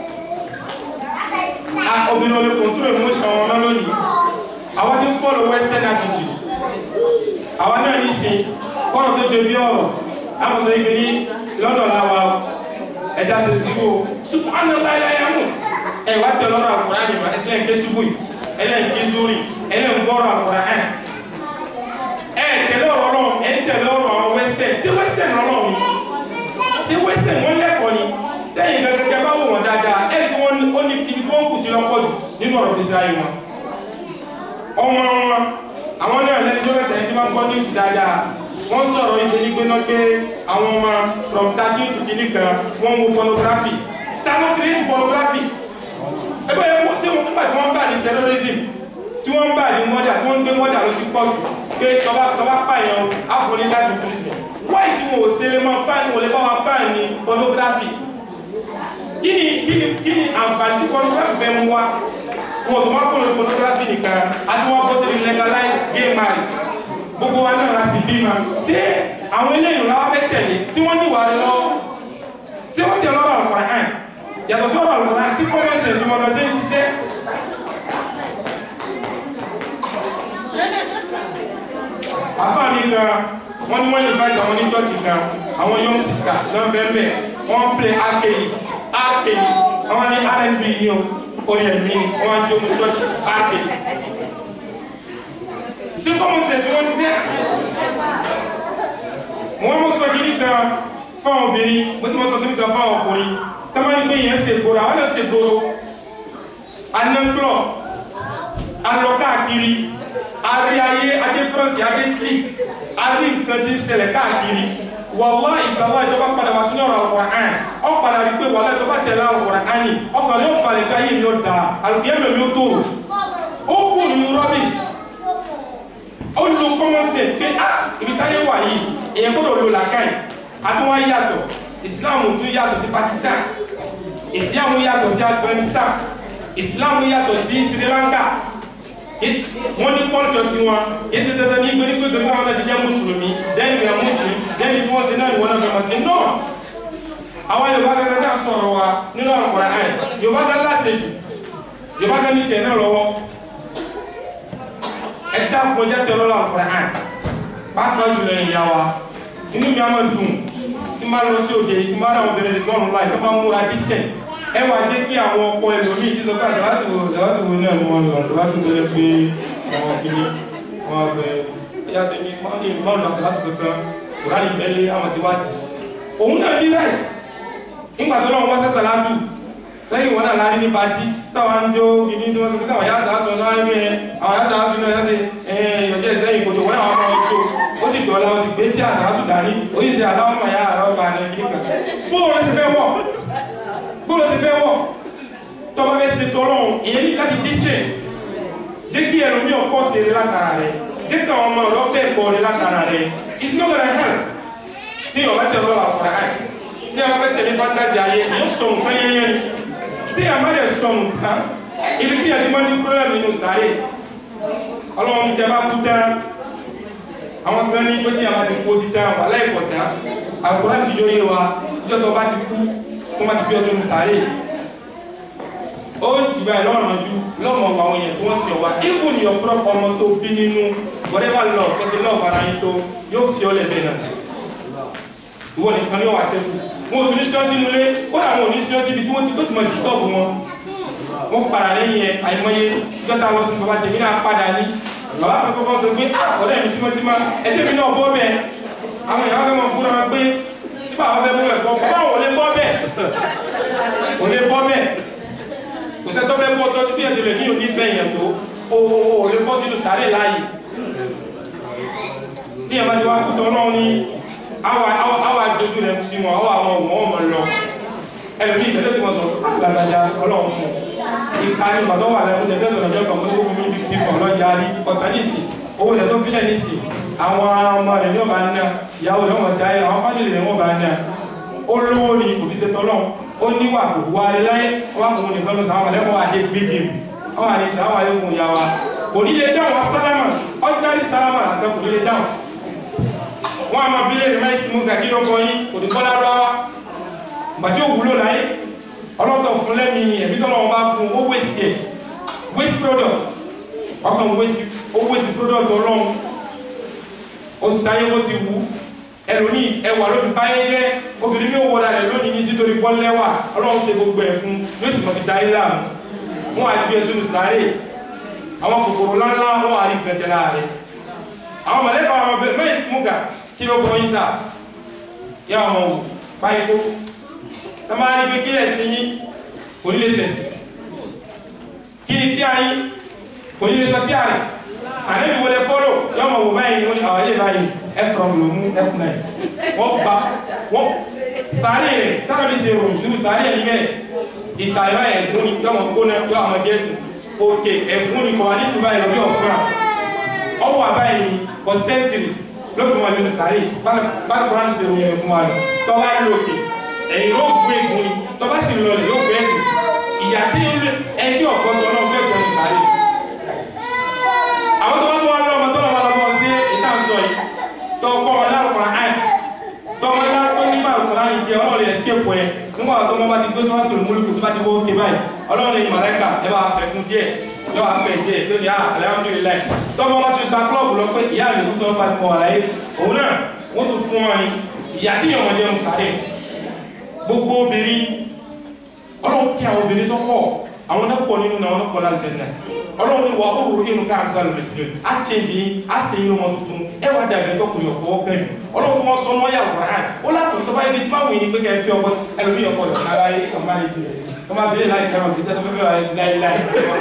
obìnrin olè control emotion wọn lónìí àwọn tí ń follow western attitude àwọn náà ní sí kọ́nà tó débi ọ̀rọ̀ àmọ̀sọ̀ ìgbé ní lọ́dọ̀ láwa ẹ̀dá ṣe síbò ṣùgbọ́n láìláyàmù ẹ̀wà tẹ̀lọ́rọ̀ àkùrá nìbà ẹ̀sìlẹ̀ ń ké ṣubú ẹ̀lẹ́ ń ké sórí ẹ̀lẹ́ ń gbọ́rọ̀ àkùrá ẹ̀ ẹ̀ tẹ̀lé ọ̀rọ̀ ẹ̀ ń tẹ̀lé ọ̀rọ̀ ṣé western wọ́n lẹ́kọ̀ọ́ ni tẹ́yìn gẹ́gẹ́ bá wò wọ́n dáadáa ẹ̀ kí wọ́n ó ní ibi tí wọ́n kù sí lọ́pọ̀ jù nínú ọ̀rọ̀ ìgbésí ayé wọn. ọmọ wọn àwọn náà lẹ́ni tó mẹ́ta ẹni tí wọ́n kọ́ news dáadáa wọ́n sọ̀rọ̀ ibi ní gbéná pé àwọn ọmọ from thirteen to kìíní kan wọ́n wo pornography ta ló create pornography ẹgbẹ́ yẹn wọ́n ṣé wọ́n nígbà tí wọ́n bá ní terrorism tí wọ́n bá ní mọ́dà tí wọ́n gbé mọ́dà lọ sí pọ́ọ̀tù pé tọ́ba tọ́ba pààyàn àfọ̀ní láti prison wáyé tí wọn ò ṣe lè máa pààyàn wọlé bá wa pààyàn ní pornography kí ni kí ni kí ni àǹfààní tí pornography fẹ́ mú wa wọn ò tó wá kọ́lọ̀ pornography nìkan àti wọn bọ́ sí legalize gay marriage gbogbo wa náà la sì bímọ ṣé àwọn eléyìí làwọn fẹ́ tẹ̀lé tí wọ́n ní wàá lọ ṣé wọ́n tẹ̀ lọ́rọ̀ àlùkòrán hàn yàtọ̀ sí ọ̀rọ̀ àlùkòrán sí common sense wọn lọ sí ṣiṣẹ́. àfáàní kan wọ́n ní wọ́n invite àwọn ní church kan àwọn young sister náà bẹ́ẹ̀ bẹ́ẹ̀ wọ́n play arcade arcade àwọn ní R and B ní o orí ẹ̀mí wọ́n á jó ní church arcade. ṣé common sense wọ́n ṣiṣẹ́? wọ́n mú sọ kìíní kan fáwọn obìnrin mo sì mọ́ sọ kìíní kan fáwọn ọkùnrin tọ́mọ́ ní pé yẹn ṣe gbòòrò àwọn náà ṣe gbòòrò anẹ́ńtọ́ alọ́káàkiri arí ayé adé France adé clip arí nǹkan tí ń ṣẹlẹ̀ káàkiri wàlá ìtàlá ìjọba padà wá sínú ọ̀rọ̀ Al-Qur'an ọ padà rí pé wàlá ìjọba tẹ̀lé Al-Qur'an ni ọkàn ní ọ̀pá lè káyé mi ó da àlùkìyàmẹ̀ mi ó tó ó kù nínú rubbish ó lo common sense pé ah ibi táyé wà yìí èèyàn gbọ́dọ̀ lo làákàyè àtúwá yàtọ̀ Islam tún yàtọ̀ sí Pakistan Islam yàtọ̀ sí Afghanistan Islam yàtọ̀ sí Sri Lanka wọ́n ní culture tiwọn èsì dandan ní gbé ní pé torí káwọn náà ti jẹ́ mùsùlùmí dẹ́ni bí i mùsùlùmí dẹ́ni fún ọ̀sẹ̀ náà ni wọ́n náà fẹ́ máa ṣe náà àwọn Yorùbá gẹ́gẹ́ náà sọ̀rọ̀ wa nínú Al-Qur'an àyè Yorùbá gẹ́gẹ́ láṣejù Yorùbá gẹ́gẹ́ ní tiẹ̀ náà lọ́wọ́ ẹ̀dá kọjá tẹ̀rọ Al-Qur'an pàápàá jùlọ ìyá wa inú mi á máa dùn tí máa lọ sí òde tí máa rà wọn bẹ̀rẹ̀ lọ́rùn láì tó máa múra dísẹ̀ ẹ wá jẹ́ kí àwọn ọkọ ẹlòmíì tí sọ pé àṣàlátù àṣàlátù náà ni wọ́n lọ àṣàlátù tó yẹ pé àwọn kìíní wọn bẹ ẹyà tẹ̀mí máa ní ìmọ̀ ọ̀nà àṣàlátù kankan kùránì ìbẹ́lẹ̀ àwọn sí wá sí òun náà ní láì nígbà tó lọ́wọ́ wọ́n sàṣàlátù lẹ́yìn wọn náà lárí ní pàtí táwọn ń jó kìíní tó wọ́n sáwọn yá àṣàlátù náà ní ẹ àwọn yá àṣàlátù náà láti ẹ̀yọ̀jẹ́ ìsẹ́yìn kòtò wọn àwọn ọmọ ọjọ́ ó sì dọ̀ọ́lá ó sì gbé tí àṣàlátù dání ó sì ṣe àdáwọn ọmọ yá àrọ́ ọba ní kíkà bóòrò sì fẹ́ wọ̀ bóòlù ti fẹ́ wọ̀ tọ́ba bẹ́ ṣe tọ́lọ́hún ìyẹn ní láti díṣẹ̀ jẹ́ kí ẹ̀rọ mi ọ̀pọ̀ ṣe eré látara rẹ̀ jẹ́ kí àwọn ọmọ ọ̀dọ́ bẹ́ẹ̀ kọ́ ọ̀rẹ́ látara rẹ̀ it's not gonna help ní ọ̀bá tẹ̀lé ọ̀rọ̀ àkùrẹ́ àì tí a bá fẹ́ tẹ̀lé fantasy ayé yóò sọ nǹkan yẹnyẹn ni tí a má lè sọ nǹkan ibi tí a ti máa ní problem nínú sáré ọlọ́run tẹ bá kú tán àwọn kan ní pé tí a bá ti kú ti tán wà láìpọ̀ tán àkùrẹ́ ti yọ yé wa ìjọ́ bá ti kú kó má ti bí ọsùn sáré ó jìbá ìlọ́rùn ju lọ́mọ àwọn èèyàn tó wọ́n sì ọwá even your prop ọmọ tó bí nínú whatever love kẹsì love ara yín tó yóò fi ọlẹ̀ bẹ́ẹ̀ náà ìwọ nìkan ní ọwà sẹ́kù wọn ò tún ní síọ́sí nílé ó dà wọn ò ní síọ́sí ibi tí wọ́n ti tó ti mọ̀ disturb wọn wọ́n padà lẹ́yìn ẹ àìmọye ìjọta lọ sí bàbá tèmi náà padà ní bàbá kan kọ́kọ́ sọ pé ah ọ̀rẹ́ mi tímọ́tímọ́ ẹjẹ́ mi náà bọ́ bẹ́ẹ̀ àwọn èèyàn fẹ́ mọ̀ fúnra wọn pé tí bàbá fẹ́ bọ́ bẹ́ẹ̀ kọ́ báwọn ò lè bọ́ bẹ́ẹ̀ ò lè bọ́ bẹ́ẹ̀ kò sẹ́ tó fẹ́ bọ́ tọ́jú bí ẹ̀jẹ̀ lè ní òní fẹ́ yẹn tó ò lè bọ́ sínú sàárè láàyè tí ẹ̀ bá ti wá kú tọ́ náà ní àwà dojú rẹ̀ sí wọn àwà àwọn ọmọ ọmọ lọ ẹlòmí ìtẹ́lẹ̀ tí wọ́n sọ lágbàjá ọlọ́run mú ìkàní ìbàdọ́ wà lẹ́nu jẹ́ tẹ́lẹ̀ ọjọ́ kan mọ́ fún mi bí kan lọ́jà rí ọ̀tá níìsì owó ilẹ̀ tó fílẹ̀ níìsì àwọn ọmọ rẹ̀ ní ọba náà ìyàwó rẹ̀ wọ́n ti ayé àwọn fájìlì rẹ̀ wọ́n bá náà ó lówó ni kò fi ṣe tọ́lọ́run ó níwà kò wá rí láyé wọ́n kò ní pẹ́lú sàwọn àlẹ́kọ̀ọ́ àdé gbégbé wọ́n wà ní sàwọn àlẹ́kùn ìyá wa kò ní lè dáhùn sálámà ordinary sálámà àṣẹ kò ní lè dáhùn wọ́n a máa bí lè rí máa ìsinmi gàdí lọ́kọ̀ yín kò ní bọ́lá rárá gbàtí ó wúlò láyé ọlọ́tọ̀ fún lẹ́mi ẹ̀bí tọ́lọ́ wọn bá fún ó waste ẹ̀ waste product ọkàn waste ó waste product ọlọ́run ó sáyé bó ti wú ẹlòmíì ẹwà ló fi báyé jẹ́ obìnrin mi ò wọ́dà rẹ̀ lónìí ní sítorí bọ́lẹ́wà ọlọ́run ṣe gbogbo ẹ̀ fún yóò sì mọ̀ fi dáyé láàmú wọn á gbé ẹsùn sáré àwọn kòkòrò ńláńlá wọn á rí gbẹ̀jẹ̀ láàrẹ̀ àwọn mọ̀lẹ́kọ̀ọ́ àwọn mẹ́rin smúgà kí ló kọ́ yín sá yá àwọn wò báyìí kó tá máa ní pé kílẹ̀ sí yín kò ní lè sẹ̀sì kí ni tí a yín kò ní lè sọ tí a rẹ̀ àníbi wọlé fọ́lọ̀ yọmọ wò báyìí ní àwọn ilé báyìí f from ló mú f nine wọ́n gba wọ́n sáré rẹ̀ táwọn bí ṣe ròyìn nínú sáré ẹ̀ níbẹ̀ ìsàlẹ̀ báyìí ẹ̀gún ni yọmọ gbóná yọ àwọn gẹ́gùn òkè ẹ̀gún ni kò wá ní túbà ìlú bí ọ̀fúnra ọwọ́ àbáyìí for centuries ló fi wọn nínú sáré bá kúrán ṣe ròyìn ẹ̀ fún wa lọ tọ́ bá lókè ẹ̀yìn ó gbé ẹ̀gún ni tọ́ bá sì lọlẹ̀ yóò gbé ẹ̀gún ìyá tí ẹjọ́ ọ̀pọ̀tọ̀ náà fẹ́ fẹ́ sáré àwọn tó bá tó wá lọ́mọ tó lọ́wọ́ lọ́wọ́ sí ìtànsọ yìí tó kọ́ wọn lárúkọ̀ àìn tó wọn lárúkọ̀ nígbà òkúra yìí jẹ́ ọlọ́run escape ẹ̀ nígbà tó wọn bá ti gbé sọ́wọ́n tó lè múlùkù tó bá ti wọ́ òkè báyìí ọlọ́run lè mọ̀lẹ́kà ẹ bá fẹ́ fún díẹ̀ yọ afẹ́ díẹ̀ tó ní alhamdulillah tó wọn bá ti ta klọ́ọ̀bù lọ pé ìyá mi kú sọ́wọ́n bá ti mọ̀ wáyé òun náà wọ́n tún fún wọn ìyá tí yọ̀wọ̀n jẹun sáré gbogbo obìnrin ọlọ́run kí àwọn obìnrin tó pọ̀ àwọn náà pọ̀ nínú àwọn náà pọ̀ láti tẹ̀lé ọlọ́run ní wà ó rò inú ká àmì sálẹ̀ lẹ́tìlẹ̀ á chẹ́ǹdì á sì inú wọn tuntun ẹ wá dàbí tọkùnrin ọ̀fọwọ́ pẹ̀lú ọlọ́run tó wọ́n sọ wọ́n yà wọ́n rán ó látòrí tó bá yẹ kí máa wù yín pé kẹ́ ẹ fi ọkọ ẹlòmíì ọkọ rẹ̀ náà láyé kàn má lè jù rẹ̀ kàn má bílẹ̀ láì kẹrọ kìí sẹ́tọ́ fẹ́fẹ́ láì láì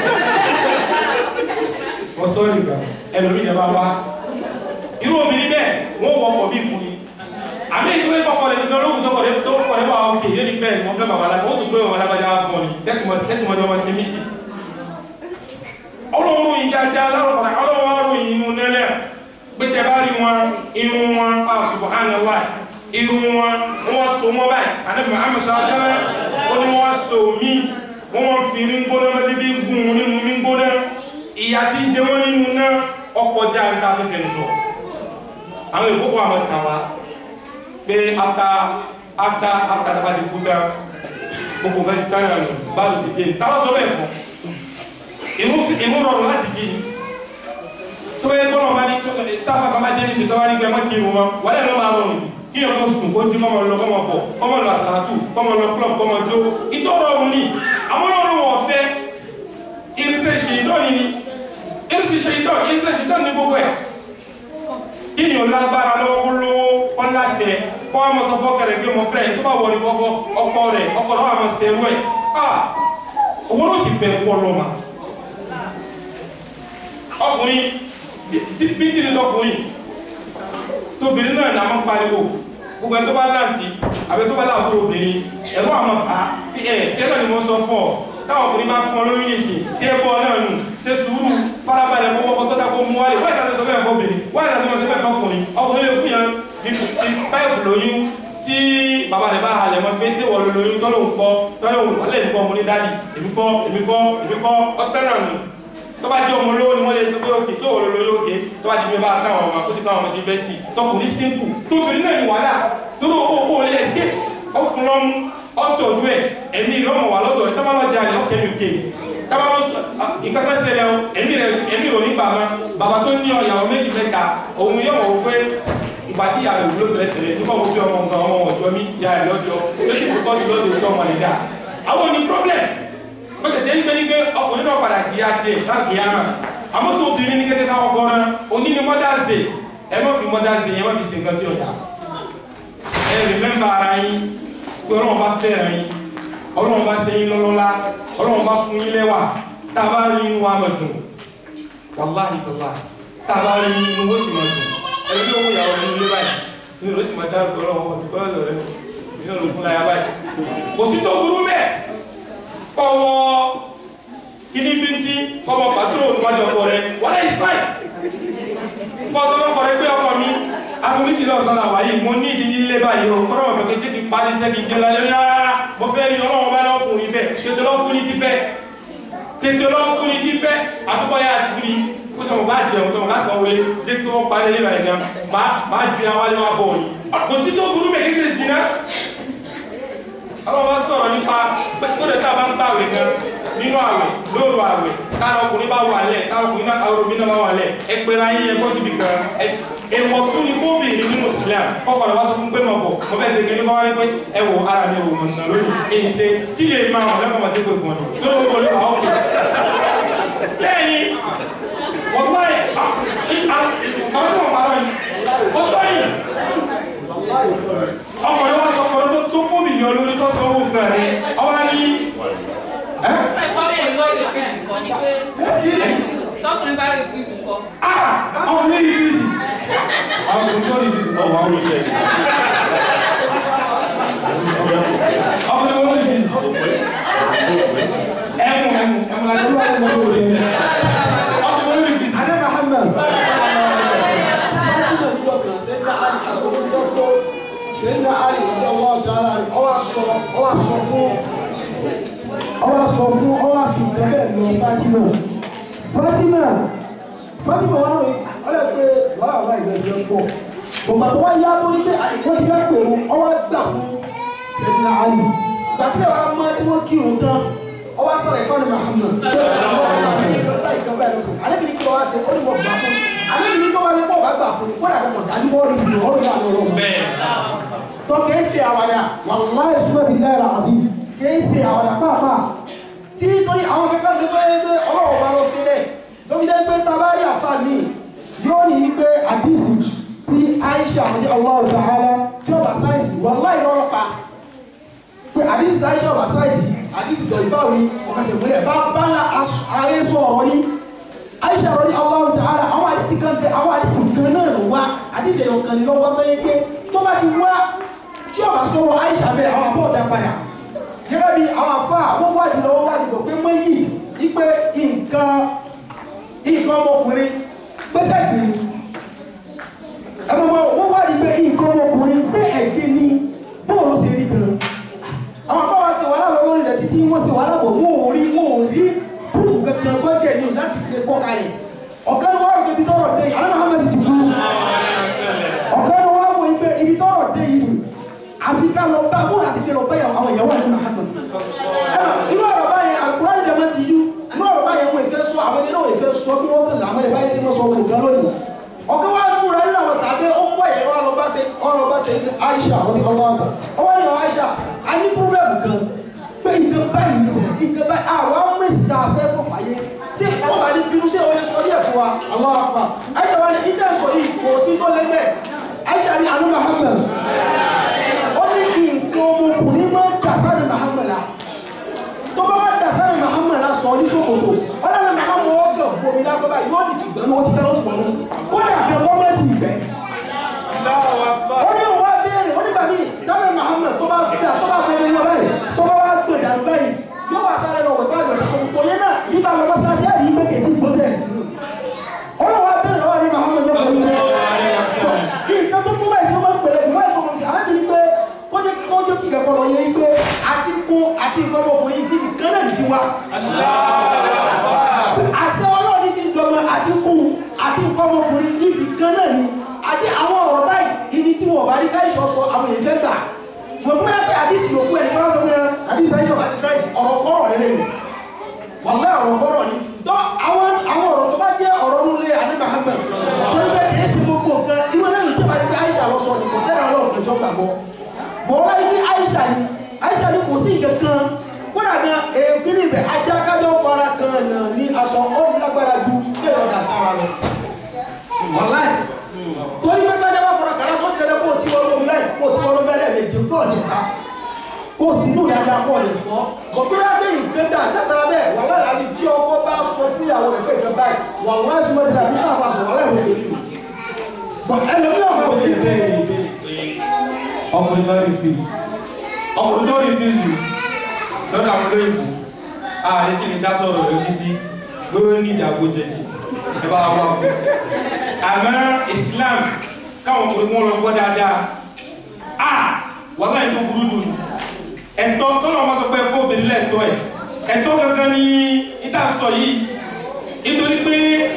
wọ́n sọ nígbà ẹlòmíì yẹn bá wá irú obìnrin bẹ́ẹ̀ wọ́n wọ ọkọ̀ bí fún yín àmì ìdíwé kọkọ rẹ̀ tuntun olóhùn tó kọ̀ rẹ̀ tó kọ̀ rẹ̀ wà ókè yé ni bẹ́ẹ̀ wọ́n fẹ́ màmá láti wọ́n tún gbé wọn lágbájá fún ọ ni tẹ́tùmọ̀ ọmọ sí méjì ọlọ́run yìí dáadáa lárọ̀kọ̀rọ̀ ọlọ́run yìí inú nẹ́lẹ̀ pẹ́tẹ́ bá rí wọn irun wọn a subhanallah irun wọn wọ́n so mọ́ báyìí Ànábì Muhammad sallallahu alaihi wasallam ó ní wọ́n so mí wọ́n fi ní gbóná mẹ́tí bí gùn nínú mí gbóná ìyá tí jẹ wọ́n nínú náà ọkọ̀ já ń ta fẹ́fẹ́ nìjọ àwọn ìkókò àwọn tàwa pé after after after tabati kú tán gbogbo nǹkan ti tán ìrànlọ́ bá lò ti dé tàwọn sọ bẹ́ẹ̀ fún ìmú rọrùn láti bí tó yẹ kọ́ lọ́wọ́ ní táfà bá máa jẹ́ ní ṣètọ́wá ní gbẹmọ́ kí wọ́n wọ́n lè lọ́ máa rọrùn kí yọ kọ́ sùn kó jí kọ́mọ lọ kọ́mọ bọ̀ kọ́mọ lọ àsàlátù kọ́mọ lọ club kọ́mọ jó ìtọ́ rọrùn ní àwọn ọlọ́run wọ̀ fẹ́ irinṣẹ́ ṣèyítọ́ ni irinṣẹ́ ṣèyítọ́ irinṣẹ́ ṣèyítọ́ ní gbogbo ẹ̀ kí yọ lágbára lọ́wọ́ lówó ọláṣẹ kọ́ ọmọ sọ fọ́kẹrẹ kí ọmọ fẹ́ tó bá wọ ní ọkọ rẹ̀ ọkọ rẹ̀ àmọ́ sẹ́rú ẹ̀ owó ló sì bẹ̀rù pọ̀ lọ́mà ọkùnrin bí tí ní tọkùnrin tóbìnrin náà nà máa ń pariwo gbogbo ẹ̀ tó bá láǹtì àbẹ́ tó bá láǹtì obìnrin ẹ̀rọ àmọ́ bá ẹ̀ tí ẹ̀rọ ni mo sọ fún ọ táwọn ọkùnrin bá fún ọ lórí nìsín tí ẹ bọ́ náà nù ṣe sùúrù farabalẹ̀ kó wọ́pọ̀ tó dákó mú wálé wáyé tàbí sọ bẹ́ẹ̀ fọ́bìnrin wáyé tàbí sọ bẹ́ẹ̀ fọ́kùnrin ọkùnrin lè fún yàn fáìfù lóyún tí bàbá rẹ̀ bá halẹ̀ mọ́ pé tí wọ́n lóyún tọ́lọ̀ ń kọ́ tọ́lọ̀ ń wọlé nǹkan ọmọ ní dádì èmi kọ́ èmi kọ́ èmi kọ́ ọ̀tẹ́ náà nù tó bá jẹ́ ọmọ olówó ni wọ́n lè sọ pé òkè tí òwò lóyún òkè tó bá di pé bá káwọn ọmọ ó ti káwọn ọmọ sí yunifásitì tọkùnrin simple tóbìnrin náà ní wàhálà tó ló ó ó lè escape ó fún lọ́mú ọ̀tọ̀ọ̀dún ẹ̀ ẹ̀mí ìrọ̀mọ̀ wà lọ́dọ̀ rẹ̀ tábà lọ́jà rẹ̀ ọ̀kẹ́ uk tábà lọ́ nǹkan kan ṣẹlẹ̀ o ẹ̀mí rẹ̀ ẹ̀mí rò ní bàbá bàbá tó ní ọ̀yàwó méjì mẹ́ta òun yóò wọ̀ wípé ìgbà tí ìyá rẹ̀ wúlò tẹ̀lé tẹ̀lé nígbà wo bí ọmọ nǹkan ọmọ ọ̀jọ́ mi ìyá rẹ̀ lọ́jọ́ ló sì fòkọ́ sí lọ́dọ̀ ìtọ́ ọmọ nìdá àwọn ní problem ó tẹ̀tẹ̀ yí pé ní pé ọkùnrin náà padà jí àti ẹ̀ láti yá náà àmọ́ tó obìnrin ní kẹ́kẹ́ káwọn kọ́ náà òní ni Mother's Day ẹ má fi Mother's Day yẹn má fi ṣe nǹkan tí ó dá ẹ remember ara yín pé Ọlọ́run bá fẹ́ràn yín Ọlọ́run bá ṣe yín lọ́lọ́lá Ọlọ́run bá fún yín lẹ́wà tá a bá rí inú wa mọ̀ dùn wàláhì bàbá tá a bá rí inú ó sì mọ̀ dùn ẹni tí ó wù yàwó nínú ilé báyìí nínú ló sì máa dárúkọ Ọlọ́run wọn kọ́ lọ́dọ̀ rẹ nínú ló fún láyà báyìí kò sí tó burú bẹ́ẹ̀ kọ́wọ́ kíní bíntí kọ́mọ pàtó níwájú ọkọ rẹ wọ́n lè fáì kọ́ sọ́mọ́ kọ́ rẹ pé ọkọ mi agbóhùn lọ sọ́la wáyé mo ní ìdí nílé báyìí o kọ́rọ̀ wọn pẹ̀lú tètè parí sẹ́kì jẹ́ lálẹ́ rárá mo fẹ́ rí Ọlọ́run bá lọ́kùnrin bẹ́ẹ̀ tètè lọ́ fún ní ti fẹ́ tètè lọ́ fún ní ti fẹ́ àkọ́kọ́ yà á tún ní kó sọ̀rọ̀ bá jẹun sọ̀rọ̀ ká sọ wọlé jẹ́ kí wọ́n parí lẹ́bàá yẹn náà máa di àwọn alẹ́ wa bọ̀ ni kò sí tó burú mẹ́kí ṣe sí náà àwọn bá sọ̀rọ̀ nípa tó lè tá a bá ń báwẹ̀ gan nínú àwẹ̀ lóru àwẹ̀ táwọn ọkùnrin bá wà lẹ̀ táwọn ọkùnrin náà táwọn obìnrin náà bá wà lẹ̀ ẹgbẹ̀rẹ̀ ayé yẹn kọ́ síbi kan èèwọ̀ tún ní fóbìnrin nínú Islam kọ́kọ́rọ̀ wá sọ fún pé mọ̀ bọ̀ mo fẹ́ ṣe kí wọ́n wá pé ẹwọ ara mi ò mọ̀ nà lónìí èyí ṣe tí lè máa wọ̀ lẹ́kọ̀ọ́ máa ṣe pé fún ọ tó ló wọlé wà ó lè lẹ́yìn wọ́n bá yẹ àwọn tí wọ́n parọ́ yìí ó tọ́ yìí ọkùnrin wá sọ ọkùnrin tó lé olórí tó sọ owó nǹkan rẹ̀ ọwọ́ ní. Tọkùnrin bá rí fún ìbùkọ́. Àwọn ní ìrísí. Àwọn ní ìrísí. Ọwọ́ àwọn ìṣẹ́. Ọwọ́ ní wọ́n ìrísí. Ẹ̀mù ẹ̀mù ẹ̀mù àdúrà ẹ̀mù ọdún rẹ̀. Ọwọ́ ní ìrísí. Adé Muhammad. Láti náà níjọ́ kan, Sẹ́ńdá Ali, àsìkò tó níjọ́ tó, Sẹ́ńdá Ali ọ̀dọ́ ọwọ́ ọ̀dọ́ ara rẹ̀, ọwọ́ aṣọ, ọwọ́ aṣọ fún, ọwọ́ aṣọ fún, ọwọ́ àfi ìtẹ́lẹ̀ lọ Fátímà. Fatima Fatima wà rè ọlẹ pé wàhálà wà ìgbẹ́jọ́ pọ̀ bọ̀mọ̀ tó wá yá tó ní pé wọ́n ti fẹ́ pè wọ́n ọwọ́ gbà fún Sayyidina Ali ìgbà tí wọ́n mọ́ tí wọ́n kí òun tán ọwọ́ sọ̀rọ̀ ẹ̀fọ́ ni Muhammad alẹ́bìnrin kí ló wá ṣe ó ní wọ́n gbà fún alẹ́bìnrin tó wá ní pọ̀ bá gbà fún kó dàgbà mọ̀ dájú wọ́n rí bí wọ́n rí àwọn ọlọ́mọ tó kìí ṣe àwàdà wàlúwàá ìṣúná bíi náírà àti kìí ṣe àwàdà pàápàá tí nítorí àwọn kẹ́kẹ́ mi tó yẹ pé ọlọ́wọ́ bá lọ sílẹ̀ lóbi jẹ́ pé tabari àfààní yóò ní pé àdìsí tí Aisha ní Allahu Ta'ala tí ọba sáyẹ̀sì wallahi lọ́rọ̀ pa pé àdìsí tí Aisha ọba sáyẹ̀sì àdìsí tó ìfá òní ọ̀kasẹ̀ múlẹ̀ bá bá ńlá ayé sọ ọ̀rọ̀ ní Aisha rọ ní Allahu Ta'ala àwọn àdìsí kan tẹ àwọn àdìsí kan náà lọ wá àdìsí ẹ̀yọ̀ kan ní lọ́wọ́ tó yẹ ké tó bá ti wá tí ọba sọ̀rọ̀ Aisha bẹ́ẹ̀ àwọn afọ́ ọ̀dà padà gẹ́gẹ́ bí àwọn afá wọ́n wádìí lọ́wọ́ wádìí bọ̀ pé mọ́yì ipe nǹkan nǹkan ọmọkùnrin gbèsè gbìyànjú ẹ̀mọ́ wọ́n wádìí pé nǹkan ọmọkùnrin ṣé ẹ̀gbẹ́ ni bóun ló ṣe rí gan-an àwọn afá wa ṣe wàhálà lọ́wọ́ rẹ̀ títí wọ́n ṣe wàhálà bọ̀ wọ́n ò rí wọ́n ò rí búrúkú kankan tó jẹ́ ní láti fi lè kọ́ kalẹ̀ ọ̀gá ni wọ́n rò pé ibi tọ́rọ̀ dé yìí alẹ́ Muhammad ti kú ọ̀gá ni wọ́n rò pé ibi tọ́rọ̀ dé yìí àfi ká lọ bá bóun àti fi lọ bá àwọn ìyàwó àti Muhammad irú ọ̀rọ̀ báyẹn àkùrá ní dàmá ti yú irú ọ̀rọ̀ báyẹn wọ́n ìfẹ́ sọ àwọn ènìyàn wọ́n ìfẹ́ sọ bí wọ́n kàn láàmú ẹ̀ báyìí sí wọ́n sọ ọkọ̀ gan lónìí ọ̀gá wa ń múra nínú àwọn sàbẹ̀ ó ń bọ̀ yẹn wọ́n lọ bá ṣe ọ̀rọ̀ bá ṣe Aisha wọ́n ní ọlọ́ àgbà ọwọ́ ní Aisha a ní púrọ́blẹ̀mù kan pé ìkan báyìí ní sẹ̀ ìkan báyìí àwọn amẹ́sì tá a fẹ́ fọ́ fàyè ṣé wọ́n bá ní bínú ṣé wọ́n lè sọ díẹ̀ fún wa Allahu Akbar Aisha wa ní ìtẹ̀sọ̀ yìí kò sí tó lẹ́gbẹ̀ẹ́ Aisha ní anu Muhammad ó ní kí nǹkan ọmọkùnrin máa ń dà sáré Muhammad la tó bá wá dà sáré Muhammad la sọ ní sókòtò ọlọ́run Muhammad ó gàn bomi lásán báyìí yóò ní fìgbẹ́ ní wọ́n ti tẹ́lọ́ tó wọ́n mú ó dà gẹ́ gọ́ọ̀mẹ́ntì ìgbẹ́ ó ní wọ́n béèrè ó ní bàbí dáná Muhammad tó bá fi dà tó bá fi ẹni lọ báyìí tó bá wá gbè dànù báyìí yóò wá sáré lọ wẹ̀tọ́ àgbẹ̀dẹ sọ kò yẹn náà nígbà lọ bá sáré sí àyè ìgbẹ́kẹ̀ tí gbọ́sẹ̀ sí ọlọ́run wá béèrè lọ́wọ́ ní Muhammad yóò bẹ̀rẹ̀ nǹkan tó tó báyìí tí wọ́n máa ń pèlè ìwé ìkọ̀mọ̀ sí alábìrin pé kọ́jọ́ kọ́jọ́ kí kẹ́kọ̀ọ́ lọ yẹ pé àti kún àti ìkọ́mọkùnrin yìí níbi kan náà ní ti wá. àṣẹ ọlọ́ọ̀ni fi dọ̀mọ àti kún àti ìkọ́mọkùnrin níbi kan náà ní àti àwọn ọ̀rọ̀ báyìí ibi tí wọ́n bá rí káyìsọ̀ sọ àwọn èèyàn fẹ́ gbà. wọ́n pẹ́ pé àdìsí òkú ẹni káwọn fẹ́ mẹ́rin àdìsí ayé ọ̀gá àti sáyẹ̀sì ọ̀rọ̀ kọ́rọ̀ lélẹ̀ yìí. wọ́n lé ọ̀rọ̀ kọ́rọ̀ ni. tó àwọn àwọn ọ̀rọ̀ tó bá jẹ́ ọ̀rọ̀ nulẹ̀ àdé Muhammad torí bẹ́ẹ̀ kì í ṣe gbogbo nǹkan ìwé náà yìí tó bá yẹ kí Aisha lọ sọ ni kò sẹ́ni ọlọ́run kẹjọ gbàgbọ́ bọ́ọ̀lá yìí ní Aisha ni Aisha ni kò sí nǹkan kan kódà gan èèkì ní ibẹ̀ ajá kájọ fara kan yàn ní aṣọ ọdún lágbára ju bẹ́ẹ̀ lọ́dà kára lọ. wàláì torí pé kájá bá fara kàrá tó ti dẹ́dẹ́ kó o ti wọ́n lómi láì kó o ti wọ́n lómi láì méje kó o jẹ sá kó o sì nù dáadáa kó o lè fọ́ bọ̀dúrà bẹ́ẹ̀ nǹkan dà látara bẹ́ẹ̀ wàláì láti tí ọkọ bá sọ fún ìyàwó rẹ̀ pé ìjọba báyìí wàláì sọ mọ́tò tàbí káàpá sọ wàláì wọ́n ṣe fún ọkùnrin tó rí fíìsì ọkùnrin tó rí fíìsì lọ́dọ̀ àwọn olóyìnbó ààrẹ tí ní dá sọ̀rọ̀ rẹ̀ títí lórí ní ìdàgbò jẹ ẹ bá wà fún àmọ́ Islam káwọn ọkùnrin wọn lọ gbọ́ dáadáa à wọ́n láì tó burú dùn ẹ̀tọ́ tó lọ́ mọ́ sọ pé fún obìnrin lẹ́ẹ̀tọ́ ẹ̀ ẹ̀tọ́ kankan ní ìta sọ yìí nítorí pé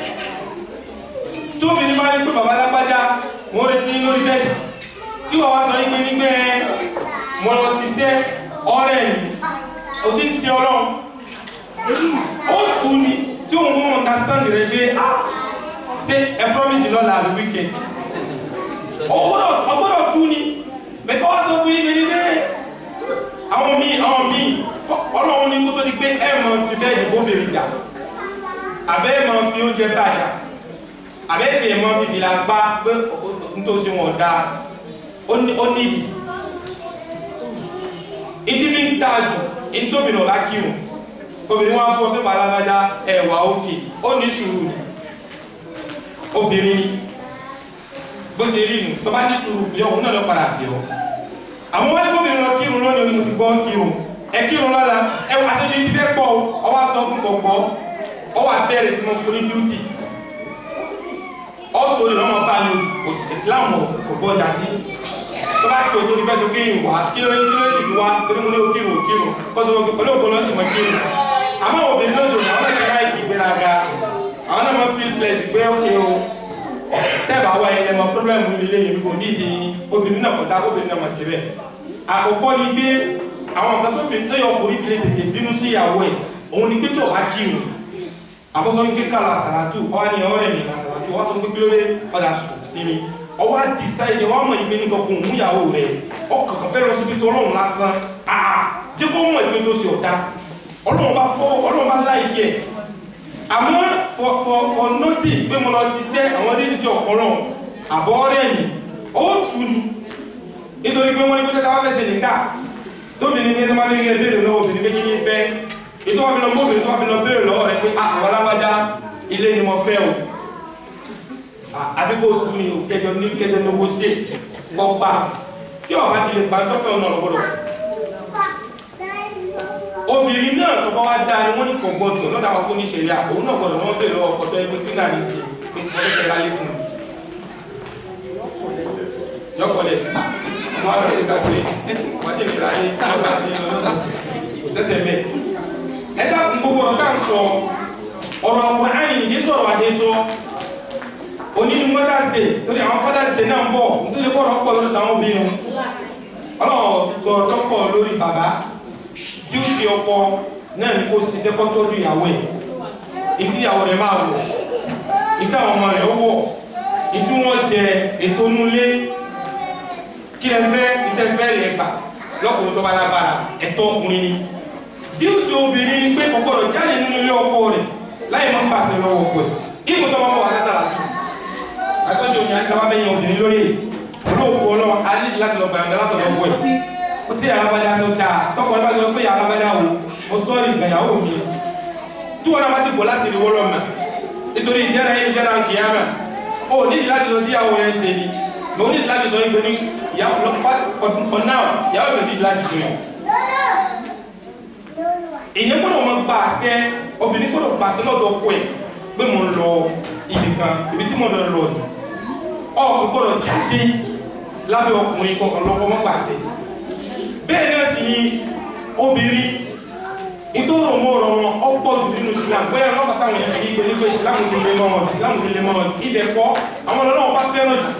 tí obìnrin bá ní pé bàbá lágbájá wọ́n retí lórí bẹ́ẹ̀ tí wọ́n wá sọ yí pé nígbẹ́ wọn lọ ṣiṣẹ́ ọ̀rẹ́ mi ò tí ń ṣe ọlọ́run ó tù ní tí òun mú understand rẹ̀ pé ṣe ẹ promise lọ́la àbí weekend ọgbọ́dọ̀ tù ní mẹ́kọ́ wá sọ fún yí pé nígbẹ́ àwọn míì àwọn míì ọlọ́run ní kó tó di pé ẹ máa fi bẹ́ẹ̀ ní bóbìnrin jà àbẹ́ ẹ máa fi oúnjẹ bàjá àbẹ́ tí ẹ máa fi fìlà gbá pé nítòsí wọn dáa ó nídìí ìdí mi ń ta jù ìdóbìnrin ọ̀la kírun obìnrin wa fọ́ fẹ́ balagbada ẹ̀wà òkè ó ní sùúrù obìnrin bó ṣe rí nu tó bá ní sùúrù bí ọ̀hún náà lọ padà bí ọ àmọ́ wọ́n ní kóbìnrin lọ kírun lónìí onímọ̀ ti gbọ́ kírun ẹ kírun lọ́la ẹ wà sẹ́ni ti fẹ́ pọ̀ ọwọ́ aṣọ fún kọ̀ọ̀kọ́ ọwọ́ abẹ́rẹ́ sí mọ́ fún ní díútì ọ̀tọ̀ lè lọ́mọ bá ní ìsìláàmù kò gbọ́dá sí tó bá kí o sórí bẹ́ẹ̀ tó kírun wá kí ló ní ìlú wa torí mo ní o kírun kírun kọ́sọ́ pẹ̀lú òkú lọ́sì mọ́ kírun àmọ́ obìnrin lọ́dọ̀ àwọn náà kẹ́lá ìkí ìgbéraga àwọn náà mọ́ feel place pé ó kí o tẹ́ẹ̀bà wá ilẹ̀ mọ́ pọ́blẹ́mù ilé yìí kò ní ìdí obìnrin náà kọ̀dá obìnrin náà mọ̀ síbẹ̀ àkọ́kọ́ ni pé àwọn nǹkan tó fi tó yọ ọkùnrin fi lè tètè bínú sí ìyàwó ẹ̀ òun ni pé tí ọba kírun àbọ́sọ́ ní kíkà làṣàràtù ọwá ní ọ̀rẹ́ mi làṣàràtù ọwá tó ń gbé lórí ọ̀dà sùn sí mi ọwá dìsáìdì wọ́n mọ̀ ìgbé nìkan kò mú ìyàwó rẹ̀ ọkàn fẹ́ lọ síbi tó ọlọ́run lásán àà jẹ́ kó mọ̀ ìgbé tó sì ọ̀dá ọlọ́run bá fọ́ ọlọ́run bá láìkí ẹ̀ àmọ́ for for for nothing pé mo lọ ṣiṣẹ́ àwọn oníṣẹ́ ọ̀kọ́rọ̀ àbọ̀ ọ̀rẹ́ mi ó tù ní nítorí pé wọ́n ní kó tẹ́ta wá fẹ́ ṣe nìkà tóbi ní ẹni máa ń rí ẹbí rẹ̀ lọ́wọ́ obìnrin méjì ní fẹ́ ètò wà fi lọ mọ́bìnrin tó wà fi lọ bẹ́ẹ̀ lọ́wọ́ rẹ̀ pé àwọn alábájá ilé ni mo fẹ́ o àfi kó tù ní kẹjọ ní kẹjọ negotiate kọ́ gbà tí ọba ti lè gbà tó fẹ́ ọ̀nà ọ̀gbọ́dọ̀ obìnrin náà tó bá wá dáa ni wọ́n ní kò gbọdọ̀ lọ́dà wọn fún níṣẹ̀lẹ̀ àbò náà gbọdọ̀ wọ́n fẹ́ lọ́wọ́ ọkọ̀ tó ẹgbẹ́ tí náà ní sí pé wọ́n fẹ́ rálé fún un yọkọ̀lẹ̀ wọ́n á rẹ̀ gbàgbé wọ́n ti fi ráyé lọ́gbà tí ó lọ́dọ̀ kò sẹ́sẹ̀ mẹ́ ẹ̀dá gbogbo ọ̀rọ̀ ká ń sọ ọ̀rọ̀ ọ̀pọ̀ àyìn ìdí sọ̀rọ̀ àdéṣọ́ òní ní Mother's Day torí àwọn Father's Day náà ń bọ̀ nítorí kọ́ ọ̀rọ̀ pọ̀ lórí táwọn obìnrin ọlọ́run sọ̀rọ̀ lọ́pọ̀ lórí bàbá díútì ọkọ náà ní kó ṣiṣẹ́ kọ́ tọ́jú ìyàwó ẹ̀ ìtí ìyàwó rẹ̀ máa wọ̀ ìtí àwọn ọmọ rẹ̀ wọ̀ ìtí wọ́n jẹ ètò nulé kí lẹ fẹ́ ìtẹ́fẹ́ rẹ̀ gbà lọ́kùnrin tó bá lágbára ẹ̀tọ́ ọkùnrin ni díútì obìnrin ni pé ọgbọ́dọ̀ jáde nínú ilé ọkọ rẹ̀ láì máa ń pàṣẹ lọ́wọ́ ọkọ ẹ̀ ìmú tó máa ń bọ̀ wá sẹ́sàrà tù àṣọ́jú òní àti tàbá fẹ́yìn obìnrin lóye olóòkú ọlọ́wọ́ alẹ́ láti lọ gbàyànjẹ́ látọ̀dọ̀ ọkọ ẹ̀ ó tí alábájá sọ dáa tọ́kọ̀ nípa lọ pé alábájá wo mo sọ́ọ̀rì ìgbàyàwó mi tí wọ́n náà bá sì bọ̀ láti rí wọ́lọ́ mẹ́ nítorí ìjẹ́ra yìí ìjẹ́ra kìíyàmà ó nídìí láti sọ díyàwó yẹn ṣe ni mo nídìí láti sọ ìgbẹ́ ní ìyàwó for now ìyàwó mi nídìí láti sọ yẹn. ìyẹn gbọ́dọ̀ mọ gba àṣẹ obìnrin gbọ́dọ̀ gba àṣẹ lọ́dọ̀ ọkọ ẹ̀ pé mo ń lọ ibì kan ibi tí mo lọ lọ ni ọkọ gbọ́dọ̀ jáde lábẹ́ ọkùnrin kọ̀ọ̀kan lọ́kọ́ mọ́ pàṣẹ bẹ́ẹ̀ náà sì ni obìnrin nítorí ọmọ ọ̀rọ̀ wọn ọ̀pọ̀ jù nínú Islam bóyá wọn bàtà wọn yẹn ìgbẹ́ nígbẹ́ Islam ti lè mọ́ wọn Islam ti lè mọ́ wọn ibẹ̀ kọ́ àwọn ọlọ́wọ́ bá fẹ́ràn jù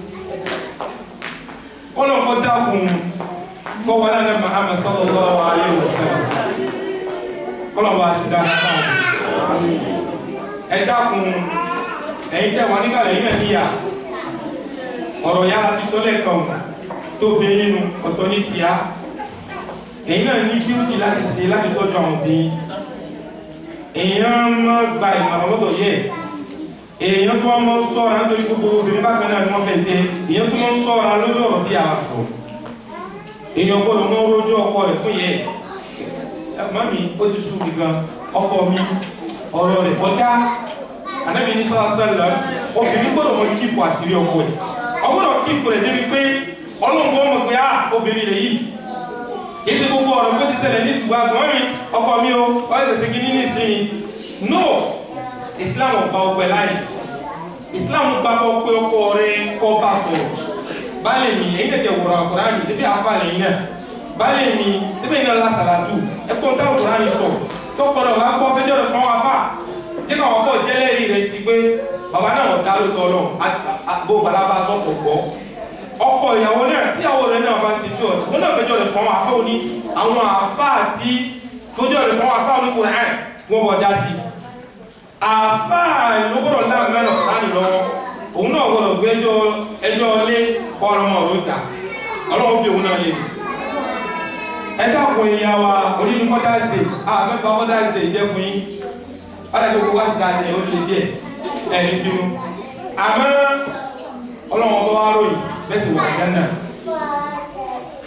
kọ́lọ̀ kọ́ dákun kọ́ wọlé ní Muhammad sallallahu alaihi wasallam kọ́lọ̀ wá sí dáadáa sáwọn ẹ dákun ẹ̀yin tẹ́ wọn nígbà lẹ́yìn náà níyà ọ̀rọ̀ yára ti sọ́lẹ̀ kan tó bẹ nínú ọ̀tọ̀ ní tìyá èyí náà ní díútì láti ṣe láti tọ́jú àwọn obìnrin èèyàn mọ́ gba ìmọ̀ràn lọ́dọ̀ yẹ èèyàn tó wọ́n mọ́ sọ́ra nítorí gbogbo obìnrin bákan náà ni wọ́n fẹ́ tẹ́ èèyàn tó mọ́ sọ́ra lórí ọ̀rọ̀ tí a wà sọ èèyàn gbọ́dọ̀ mọ́ rójú ọkọ rẹ̀ fún yẹ mami ó ti sú mi gan ọkọ mi ọ̀rọ̀ rẹ̀ kọjá Ànábì ní sọ́lá obìnrin gbọ́dọ̀ mọ́ kíkù àṣírí ọkọ rẹ̀ ọgbọ́dọ̀ kíkù rẹ̀ débi pé ọlọ́run ọmọ pé á obìnrin lè yìí kìí ṣe gbogbo ọ̀rọ̀ kó ti ṣẹlẹ̀ ní ìgbà gbọ́nrin ọkọ mi o ọ́ẹ̀sẹ̀sẹ̀ kí nínú ìsinmi no Islam ọ̀pá ọgbẹ̀ láì Islam gba kọ́ pé ọkọ rẹ̀ kọ́ bá sọ̀rọ̀ báyìí ni èyí tẹ̀tẹ̀ wọ̀rọ̀ Kùránì tí bí àfà lẹ́yìn náà báyìí ni tí bí iná lásàlátù ẹgbọ́n táwọn Kùránì sọ tó kọ́dọ̀ wá gbọ́ fẹjọ́ rẹ̀ fún afá jẹ́ káwọn ọkọ̀ jẹ́lẹ́rìí rẹ̀ sí pé bàbá náà wọ̀ dá lóòótọ́ náà bó balaba sọ̀pọ̀ gbọ́ ọkọ ìyàwó náà tí àwọn ọ̀rẹ́ náà bá ń ṣèjọ́ rẹ̀ wọ́n náà fẹjọ́ rẹ̀ fún afá òní àwọn afá àti fẹjọ́ rẹ̀ fún afá òní Kùránì wọ́n bọ̀ dá sí afá ìlúgbọ́dọ̀ náà mẹ́rin Kùránì lọ́wọ́ òun náà gbọ́dọ̀ gbé ẹjọ́ ẹjọ́ lé ọlọ́mọ òrùta ọlọ́mọ bí òun náà yé ẹjọ́ àpò ìyá wa onídìí Mother's Day àfẹ́fà Mother's Day jẹ́ fún yín ọ̀dàgbé gbogbo wá sí dáadé ó lè díẹ̀ ẹ̀rí bínú àmọ́ ọlọ́mọ bọ́ wá ròyìn bẹ́ẹ̀ sì wà jẹ́ náà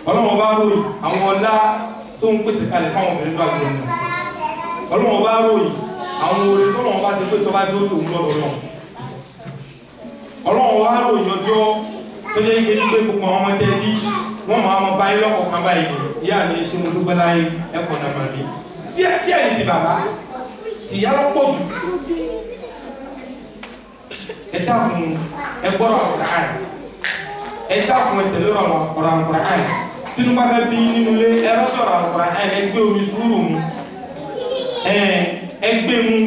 ọlọ́run bá ròyìn àwọn ọlá tó ń pèsè kalẹ̀ fáwọn obìnrin tó àgbẹ̀ ọ̀nà ọlọ́run bá ròyìn àwọn orin tó wọ́n bá ṣe pé tó bá dé ó tòun lọ́dọ̀ náà ọlọ́run wá ròyìn ọjọ́ tó yẹ kí pé gbogbo àwọn ọmọdé bí wọ́n máa mọ báyìí lọ́kọ̀ọ̀kan báyìí ìyá mi ṣe mo dúpẹ́ láyé ẹ̀fọ́ náà máa bí díẹ̀ ní ti bàbá tìyá lọ́pọ̀ jù ẹ dákun ẹ gbọ́dọ̀ àkùrán ẹ dákun ẹ tẹ̀lé ọ̀rọ̀ àkùrán tínú bá fẹ́ bí nínú ilé ẹ rọ́sọ̀rọ̀ àkùrán ẹ gbé omi sùúrù mu ẹ gbé mu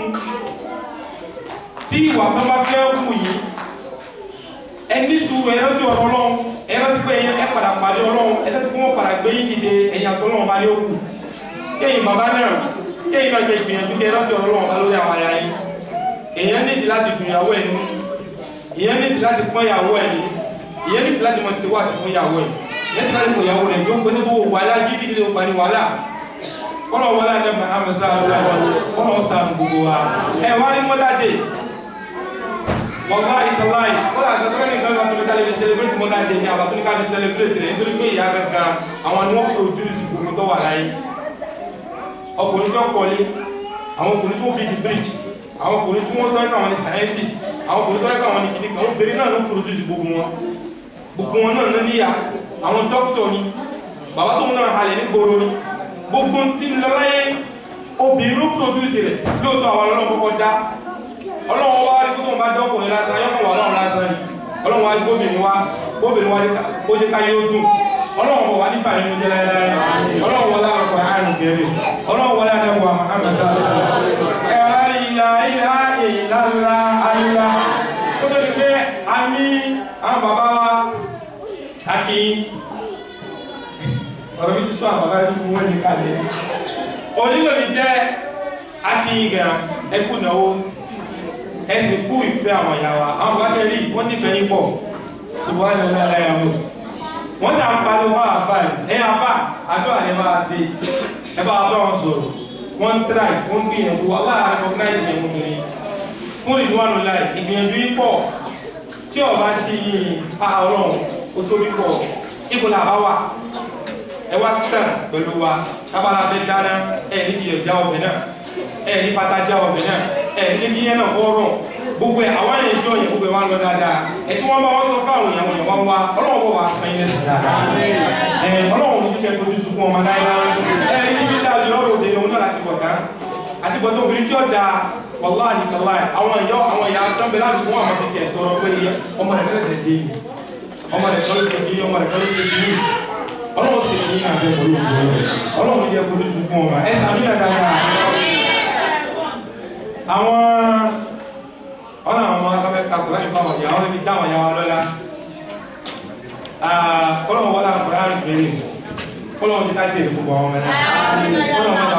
tí ìwà tó bá fẹ́ wù yìí ẹ ní sùúrù ẹ rántí ọ̀rọ̀ Ọlọ́run ẹ rántí pé ẹ padà pàdé Ọlọ́run ẹ rántí fún wọn padà gbé yín dìde ẹ̀yìn àtọ́ Ọlọ́run bá yóò kù kéyìn bàbá náà kéyìn náà jẹ ìgbìyànjú kẹ rántí ọ̀rọ̀ Ọlọ́run bá lórí àwọn aya yín èèyàn nídìí láti dùn ìyàwó ẹ̀ nínú ìyẹn nídìí láti pọ́n ìyàwó ẹ̀ ní ìyẹn nídìí láti mọ̀ sí wáàsí fún ìyàwó ẹ̀ ìyẹn nídìí láti pọ̀ ìyàwó rẹ̀ tó ń gbé sí gbogbo wàhálà gidi gidi ó parí wàhálà kọ́nà wọlé àdẹ́gbà àmọ́sá kọ́nà ọ̀sán gbogbo wa ẹ̀ wá ní mọ́dá dé wallahi tallahi kọ́nà àgbàtọ́ ní ìgbàlùwà tó lè lè celebrate mọ́dá dé ní àbàtọ́ ní ká lè celebrate rẹ̀ nítorí pé ìyá gangan àwọn ni wọ́n produce gbogbo tó wà láyé ọkùnrin tó kọ́lé àwọn ọkùnrin tó bí the bridge àwọn ọkùnrin tí wọ́n tọ́ ẹ̀ka àwọn ni scientist àwọn ọkùnrin tọ́ ẹ̀ka àwọn ni kìnnìkan àwọn obìnrin náà ló produce gbogbo wọn gbogbo wọn náà ló níyà àwọn doctor ni bàbá tó ń náà halẹ̀ ní gbòòrò ni gbogbo tí ń lọ láyé obìnrin ló produce rẹ̀ lóòótọ́ àwọn ọlọ́run kọ́kọ́ dá ọlọ́run wá rí kótó ń bá dọ́kùnrin lásán yọkàn wà ọlọ́run lásán ni ọlọ́run wá rí gómìnir wá gómìnir wá kó jẹ́ ká yóò dùn ọlọ́run wà nípa ìlú jẹ́ láyé ọlọ́run wọlé àwọn ọkọ̀ àrùn kẹrẹ ọlọ́run wọlé àdẹ́wọ̀ àmàṣà ẹ̀rọ ìlà ìlà ìlàlá àìlà kó tó di pé a ní àwọn bàbá wa àkí ọ̀rọ̀ mi ti sọ àwọn bàbá yẹn fún wọn ní kalẹ̀ onílò mi jẹ́ akíyìngà ẹkú náwó ẹsìn kú ìfẹ́ àwọn ìyá wa àwọn bàbá kẹrí wọ́n ti fẹ́ yín pọ̀ ṣùgbọ́n ẹ̀ lọ́la ẹ̀yà wọn wọ́n sì ń pariwo máa àfà ẹ̀yà àfà àdúrà ní máa ṣe ẹ bá bá wọn sọ̀rọ̀ wọ́n ń tíráì wọ́n ń gbìyànjú aláàrẹ recognize ìyẹn wọn kiri fún ìlú wọn lọ́la ìgbìyànjú yín pọ̀ tí ọba sí ọlọ́run ó tóbi pọ̀ ipò làbá wà ẹ wá sàn pẹ̀lú wa kábàlà bẹ dáná ẹ ní fi ẹja ọbẹ̀ náà ẹ ní fatajá ọbẹ̀ náà ẹ ní kí yẹn náà bọ́ọ̀rọ̀ gbogbo ẹ àwọn ẹ̀yẹ jọ yẹn gbogbo ẹ wá lọ dáadáa ẹ tí wọ́n bá wọ́n sọ fáwọn ìyàwó yẹn wọ́n wá ọlọ́wọ́ bọ̀ wá sàn yẹn dáadáa ẹ ọlọ́wọ́ ní kíkẹ́ fojú sunkún ọmọ náírà ẹ ní kíkẹ́ dáa lọ́rọ̀ òde òun náà láti bọ̀ dá àti bọ̀ tó obìnrin tí ó da wàláhì kàláì àwọn ìyá àwọn ìyá tán bẹ láti fún àwọn títí ẹ̀ tọrọ pé ọmọ rẹ̀ lẹ́sẹ̀ dé ọmọ rẹ̀ kọ́ ló ṣe kí ọmọ rẹ̀ kọ́ ló ṣe kí ọlọ́wọ́ sì ní àjẹ́ polúsù ọlọ́wọ́ jẹ́ polúsù fún ọmọ ẹ sàmì àdára àwọn ọ̀nà àwọn akẹ́kẹ́ kakùnrin nípa àwọn ìyàwó níbi dáwọn ìyàwó lọ́la ọlọ́wọ́ wọ́n láàrín kùnrin àrùn kọlọ́wọ́ ti dájẹ́ ìdí gbogbo àwọn ọmọ náà kọlọ́wọ́